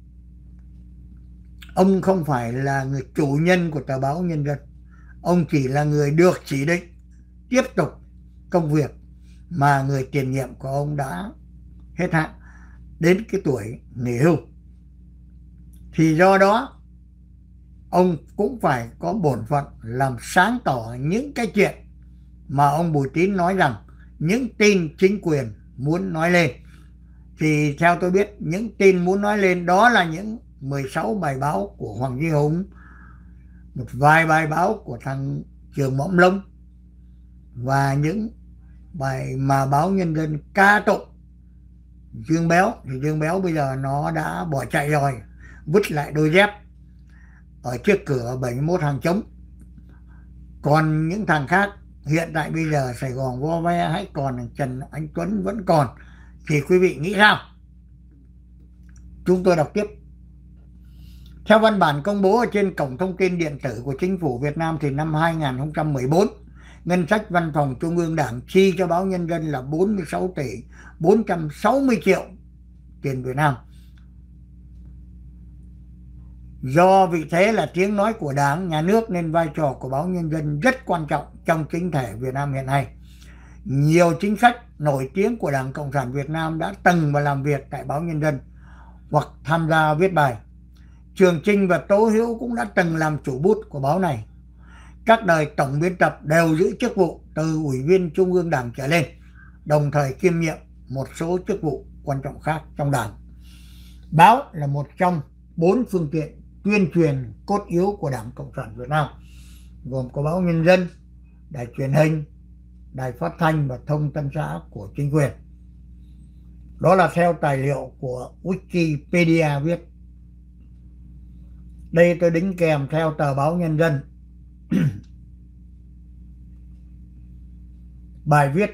Ông không phải là người chủ nhân của tờ báo Nhân dân, ông chỉ là người được chỉ định tiếp tục công việc mà người tiền nhiệm của ông đã hết hạn, đến cái tuổi nghỉ hưu. Thì do đó ông cũng phải có bổn phận làm sáng tỏ những cái chuyện mà ông Bùi Tín nói rằng những tin chính quyền muốn nói lên. Thì theo tôi biết, những tin muốn nói lên đó là những 16 bài báo của Hoàng Duy Hùng, một vài bài báo của thằng Trường Mõm Lông, và những bài mà báo Nhân dân ca tụng Dương Béo. Thì Dương Béo bây giờ nó đã bỏ chạy rồi, vứt lại đôi dép ở trước cửa 71 Hàng Chống. Còn những thằng khác hiện tại bây giờ Sài Gòn Vo Ve hay còn Trần Anh Tuấn vẫn còn, thì quý vị nghĩ sao? Chúng tôi đọc tiếp. Theo văn bản công bố ở trên cổng thông tin điện tử của Chính phủ Việt Nam thì năm 2014, ngân sách Văn phòng Trung ương Đảng chi cho báo Nhân dân là 46 tỷ 460 triệu tiền Việt Nam. Do vị thế là tiếng nói của Đảng, Nhà nước nên vai trò của báo Nhân dân rất quan trọng trong chính thể Việt Nam hiện nay. Nhiều chính sách nổi tiếng của Đảng Cộng sản Việt Nam đã từng và làm việc tại báo Nhân dân hoặc tham gia viết bài. Trường Chinh và Tố Hữu cũng đã từng làm chủ bút của báo này. Các đời tổng biên tập đều giữ chức vụ từ Ủy viên Trung ương Đảng trở lên, đồng thời kiêm nhiệm một số chức vụ quan trọng khác trong Đảng. Báo là một trong 4 phương tiện tuyên truyền cốt yếu của Đảng Cộng sản Việt Nam, gồm có báo Nhân dân, đài truyền hình, đài phát thanh và thông tấn xã của chính quyền. Đó là theo tài liệu của Wikipedia viết. Đây tôi đính kèm theo tờ báo Nhân dân bài viết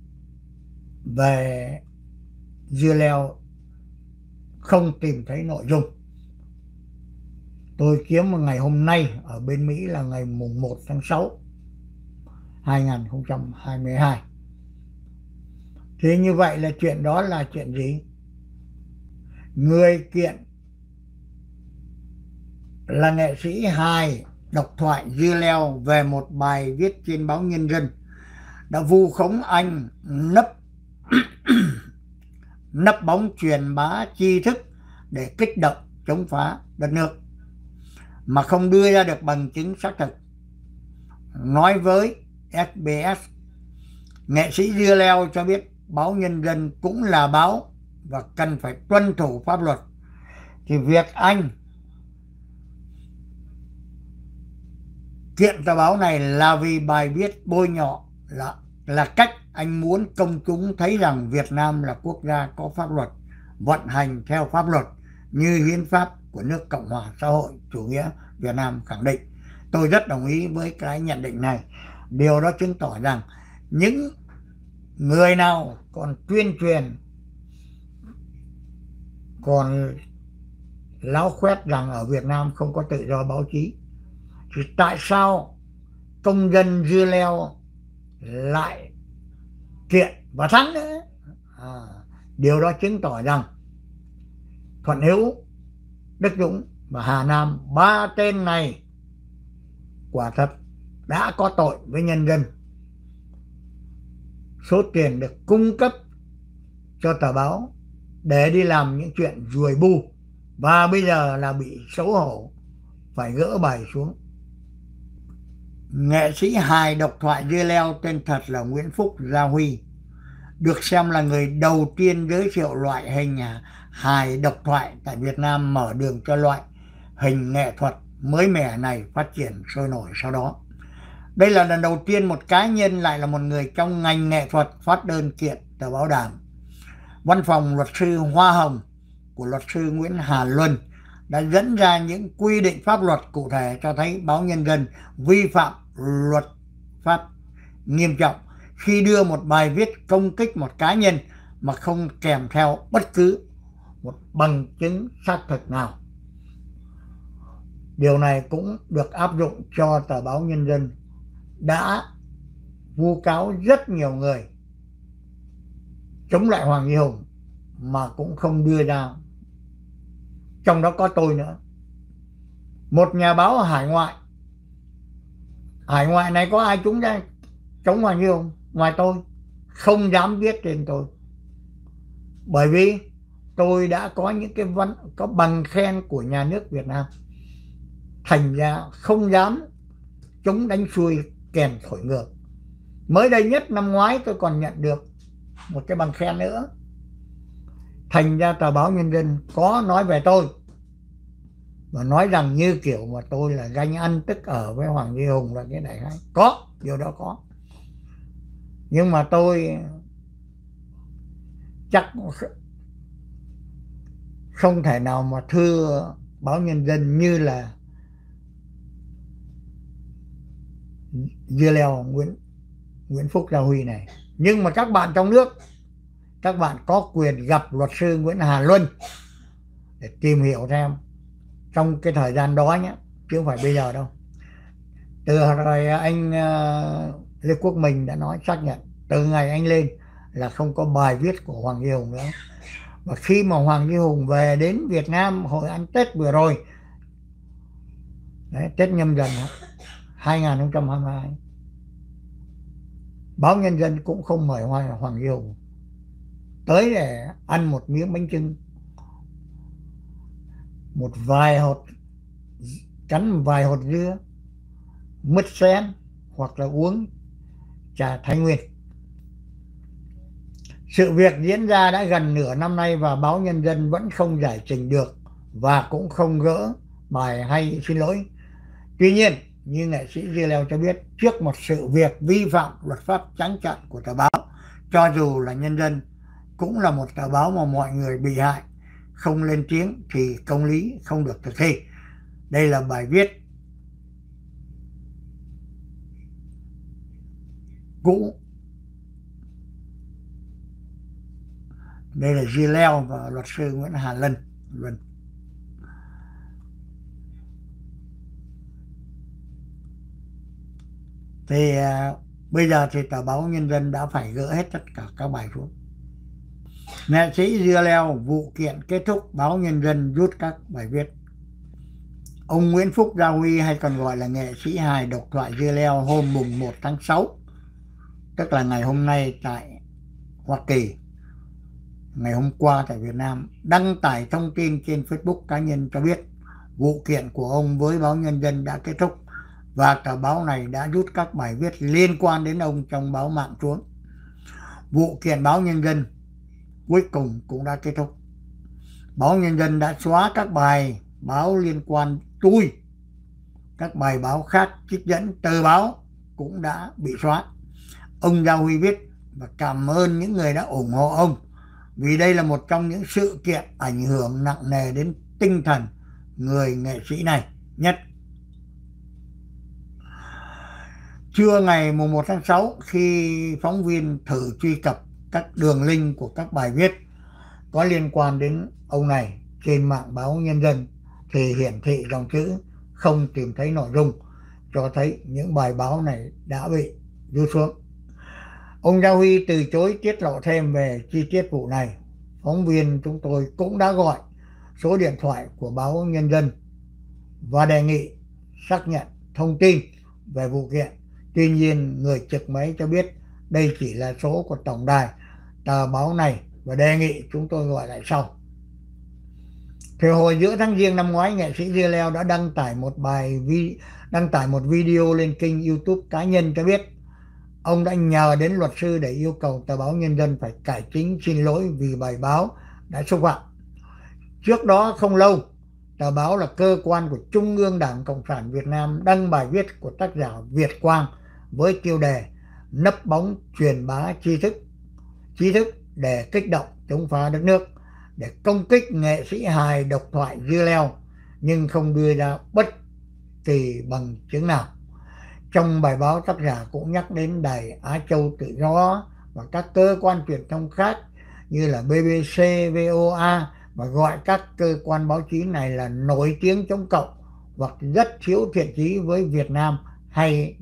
về dưa leo không tìm thấy nội dung. Tôi kiếm một ngày hôm nay ở bên Mỹ là ngày mùng 1 tháng 6 2022. Thế như vậy là chuyện đó là chuyện gì? Người kiện là nghệ sĩ hài độc thoại dưa leo về một bài viết trên báo Nhân dân đã vu khống anh nấp bóng truyền bá tri thức để kích động chống phá đất nước mà không đưa ra được bằng chứng xác thực. Nói với SBS, nghệ sĩ dưa leo cho biết báo Nhân dân cũng là báo và cần phải tuân thủ pháp luật. Thì việc anh kiện tờ báo này là vì bài viết bôi nhọ, là cách anh muốn công chúng thấy rằng Việt Nam là quốc gia có pháp luật, vận hành theo pháp luật như hiến pháp của nước Cộng hòa xã hội chủ nghĩa Việt Nam khẳng định. Tôi rất đồng ý với cái nhận định này. Điều đó chứng tỏ rằng những người nào còn tuyên truyền, còn láo khoét rằng ở Việt Nam không có tự do báo chí, thì tại sao công dân Dưa Leo lại kiện và thắng nữa? Điều đó chứng tỏ rằng Thuận Hữu, Đức Dũng và Hà Nam, ba tên này quả thật đã có tội với nhân dân. Số tiền được cung cấp cho tờ báo để đi làm những chuyện ruồi bu, và bây giờ là bị xấu hổ phải gỡ bài xuống. Nghệ sĩ hài độc thoại Dưa Leo tên thật là Nguyễn Phúc Gia Huy, được xem là người đầu tiên giới thiệu loại hình hài độc thoại tại Việt Nam, mở đường cho loại hình nghệ thuật mới mẻ này phát triển sôi nổi sau đó. Đây là lần đầu tiên một cá nhân lại là một người trong ngành nghệ thuật phát đơn kiện tờ báo Đảng. Văn phòng luật sư Hoa Hồng của luật sư Nguyễn Hà Luân đã dẫn ra những quy định pháp luật cụ thể cho thấy báo Nhân dân vi phạm luật pháp nghiêm trọng khi đưa một bài viết công kích một cá nhân mà không kèm theo bất cứ một bằng chứng xác thực nào. Điều này cũng được áp dụng cho tờ báo Nhân dân đã vu cáo rất nhiều người chống lại Hoàng Duy Hùng mà cũng không đưa ra, trong đó có tôi nữa. Một nhà báo ở hải ngoại này có ai chống Hoàng Duy Hùng ngoài tôi? Không dám viết tên tôi, bởi vì tôi đã có những cái có bằng khen của nhà nước Việt Nam, thành ra không dám chống đánh xuôi kèn thổi ngược. Mới đây nhất năm ngoái tôi còn nhận được một cái bằng khen nữa. Thành ra tờ báo Nhân dân có nói về tôi và nói rằng như kiểu mà tôi là ganh ăn tức ở với Hoàng Duy Hùng là cái đại khái. Có, điều đó có. Nhưng mà tôi chắc không thể nào mà thưa báo Nhân dân như là Dưa Leo Nguyễn Phúc Gia Huy này. Nhưng mà các bạn trong nước, các bạn có quyền gặp luật sư Nguyễn Hà Luân để tìm hiểu xem trong cái thời gian đó nhé, chứ không phải bây giờ đâu. Từ rồi anh Lê Quốc Minh đã nói xác nhận từ ngày anh lên là không có bài viết của Hoàng Duy Hùng nữa. Và khi mà Hoàng Duy Hùng về đến Việt Nam hồi ăn Tết vừa rồi, đấy, Tết Nhâm Dần 2022, báo Nhân dân cũng không mời Hoàng Duy Hùng tới để ăn một miếng bánh chưng, cắn vài hột dưa, mứt xén hoặc là uống trà Thái Nguyên. Sự việc diễn ra đã gần nửa năm nay và báo Nhân dân vẫn không giải trình được và cũng không gỡ bài hay xin lỗi. Tuy nhiên, như nghệ sĩ Dưa Leo cho biết, trước một sự việc vi phạm luật pháp trắng trợn của tờ báo, cho dù là Nhân dân cũng là một tờ báo mà mọi người bị hại không lên tiếng thì công lý không được thực thi. Đây là bài viết cũ. Đây là Dưa Leo và luật sư Nguyễn Hà Luân. Thì bây giờ thì tờ báo Nhân dân đã phải gỡ hết tất cả các bài xuống. Nghệ sĩ Dưa Leo, vụ kiện kết thúc, báo Nhân dân rút các bài viết. Ông Nguyễn Phúc Gia Huy, hay còn gọi là nghệ sĩ hài độc thoại Dưa Leo, hôm mùng 1 tháng 6, tức là ngày hôm nay tại Hoa Kỳ, ngày hôm qua tại Việt Nam, đăng tải thông tin trên Facebook cá nhân cho biết vụ kiện của ông với báo Nhân dân đã kết thúc và tờ báo này đã rút các bài viết liên quan đến ông trong báo mạng xuống. Vụ kiện báo Nhân dân cuối cùng cũng đã kết thúc. Báo Nhân dân đã xóa các bài báo liên quan tôi. Các bài báo khác trích dẫn từ báo cũng đã bị xóa. Ông Gia Huy viết và cảm ơn những người đã ủng hộ ông, vì đây là một trong những sự kiện ảnh hưởng nặng nề đến tinh thần người nghệ sĩ này nhất. Trưa ngày 1 tháng 6, khi phóng viên thử truy cập các đường link của các bài viết có liên quan đến ông này trên mạng báo Nhân dân thì hiển thị dòng chữ không tìm thấy nội dung. cho thấy những bài báo này đã bị rút xuống. Ông Gia Huy từ chối tiết lộ thêm về chi tiết vụ này. Phóng viên chúng tôi cũng đã gọi số điện thoại của báo Nhân dân và đề nghị xác nhận thông tin về vụ kiện. Tuy nhiên, người trực máy cho biết đây chỉ là số của tổng đài tờ báo này và đề nghị chúng tôi gọi lại sau. Thì hồi giữa tháng Giêng năm ngoái, nghệ sĩ Dưa Leo đã đăng tải một video lên kênh YouTube cá nhân cho biết ông đã nhờ đến luật sư để yêu cầu tờ báo Nhân dân phải cải chính xin lỗi vì bài báo đã xúc phạm. Trước đó không lâu, tờ báo là cơ quan của Trung ương Đảng Cộng sản Việt Nam đăng bài viết của tác giả Việt Quang với tiêu đề nấp bóng truyền bá tri thức để kích động chống phá đất nước, để công kích nghệ sĩ hài độc thoại Dưa Leo nhưng không đưa ra bất kỳ bằng chứng nào. Trong bài báo, tác giả cũng nhắc đến Đài Á Châu Tự Do và các cơ quan truyền thông khác như là BBC, VOA và gọi các cơ quan báo chí này là nổi tiếng chống cộng hoặc rất thiếu thiện chí với Việt Nam hay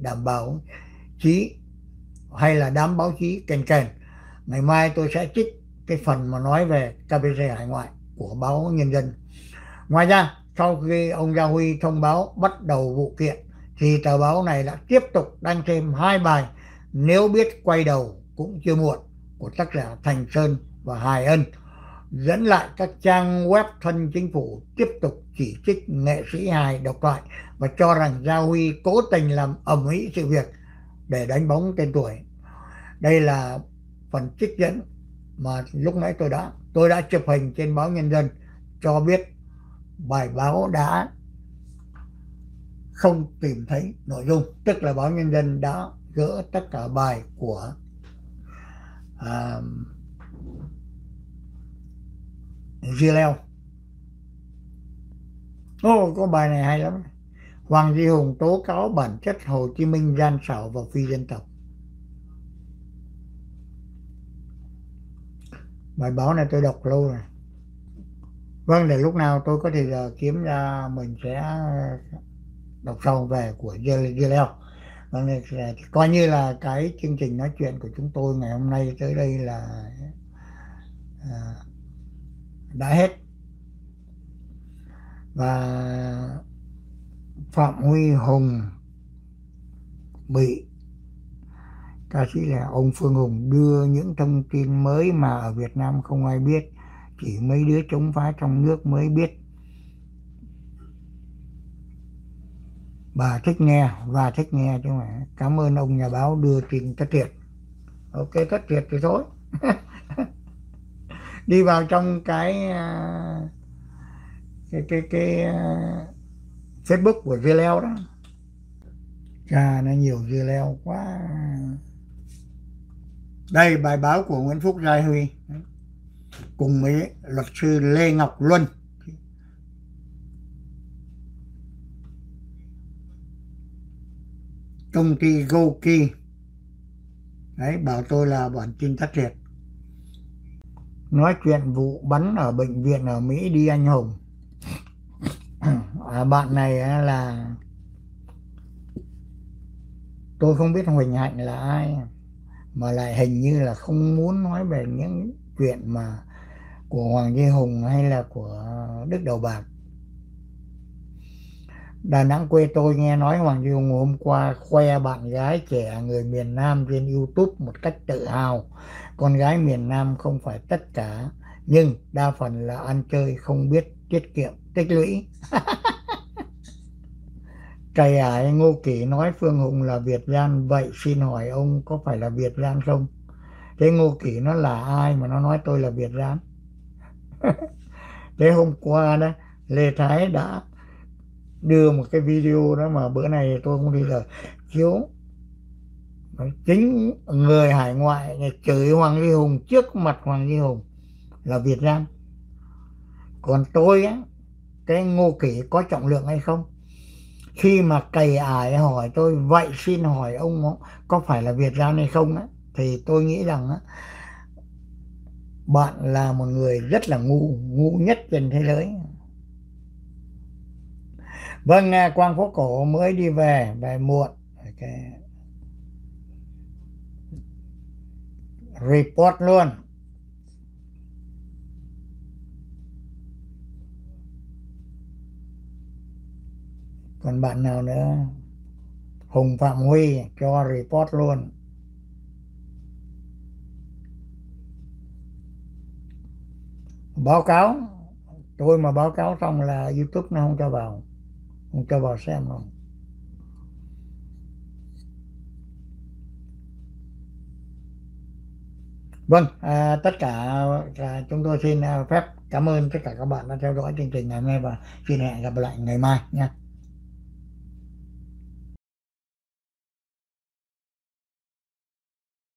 đám báo chí kền kền. Ngày mai tôi sẽ trích cái phần mà nói về KBC hải ngoại của báo Nhân dân. Ngoài ra, sau khi ông Gia Huy thông báo bắt đầu vụ kiện thì tờ báo này đã tiếp tục đăng thêm 2 bài Nếu biết quay đầu cũng chưa muộn của tác giả Thành Sơn và Hải Ân, dẫn lại các trang web thân chính phủ tiếp tục chỉ trích nghệ sĩ hài độc thoại và cho rằng Gia Huy cố tình làm ầm ĩ sự việc để đánh bóng tên tuổi. Đây là phần trích dẫn mà lúc nãy tôi đã chụp hình trên báo Nhân dân cho biết bài báo đã không tìm thấy nội dung, tức là báo Nhân dân đã gỡ tất cả bài của Dưa Leo. Có bài này hay lắm. Hoàng Duy Hùng tố cáo bản chất Hồ Chí Minh gian xảo và phi dân tộc. Bài báo này tôi đọc lâu rồi. Vâng, để lúc nào tôi có thời giờ kiếm ra mình sẽ đọc sau về của Dưa Leo. Vâng, coi như là cái chương trình nói chuyện của chúng tôi ngày hôm nay tới đây là đã hết. Và Phạm Huy Hùng bị ca sĩ là ông Phương Hùng đưa những thông tin mới mà ở Việt Nam không ai biết, chỉ mấy đứa chống phá trong nước mới biết. Bà thích nghe chứ mà. Cảm ơn ông nhà báo đưa tin thất thiệt. Ok, thất thiệt thì thôi. Đi vào trong cái Facebook của Dưa Leo đó. Chà, nó nhiều Dưa Leo quá. Đây, bài báo của Nguyễn Phúc Gia Huy cùng với luật sư Lê Ngọc Luân. Công ty Goki đấy bảo tôi là bản tin thất thiệt. Nói chuyện vụ bắn ở bệnh viện ở Mỹ đi anh hùng. Bạn này là tôi không biết Huỳnh Hạnh là ai, mà lại hình như là không muốn nói về những chuyện mà của Hoàng Duy Hùng hay là của Đức Đầu Bạc. Đà Nẵng quê tôi nghe nói Hoàng Duy Hùng hôm qua khoe bạn gái trẻ người miền Nam trên YouTube một cách tự hào. Con gái miền Nam không phải tất cả, nhưng đa phần là ăn chơi không biết tiết kiệm tích lũy. Cày ải Ngô Kỷ nói Phương Hùng là Việt gian, vậy xin hỏi ông có phải là Việt gian không? Thế Ngô Kỷ nó là ai mà nó nói tôi là Việt gian? Thế hôm qua đó Lê Thái đã đưa một cái video đó mà bữa này tôi không đi rồi chiếu. Chính người hải ngoại chửi Hoàng Duy Hùng trước mặt Hoàng Duy Hùng là Việt gian. Còn tôi á, cái Ngô Kỷ có trọng lượng hay không? Khi mà cày ải hỏi tôi vậy xin hỏi ông có phải là Việt gian hay không á, thì tôi nghĩ rằng á, bạn là một người rất là ngu nhất trên thế giới. Vâng, Quang Phố Cổ mới đi về muộn. Okay. Report luôn. Còn bạn nào nữa? Hùng Phạm Huy cho report luôn. Báo cáo, tôi mà báo cáo xong là YouTube nó không cho vào xem không. Vâng, tất cả chúng tôi xin phép cảm ơn tất cả các bạn đã theo dõi chương trình ngày hôm nay và xin hẹn gặp lại ngày mai nha.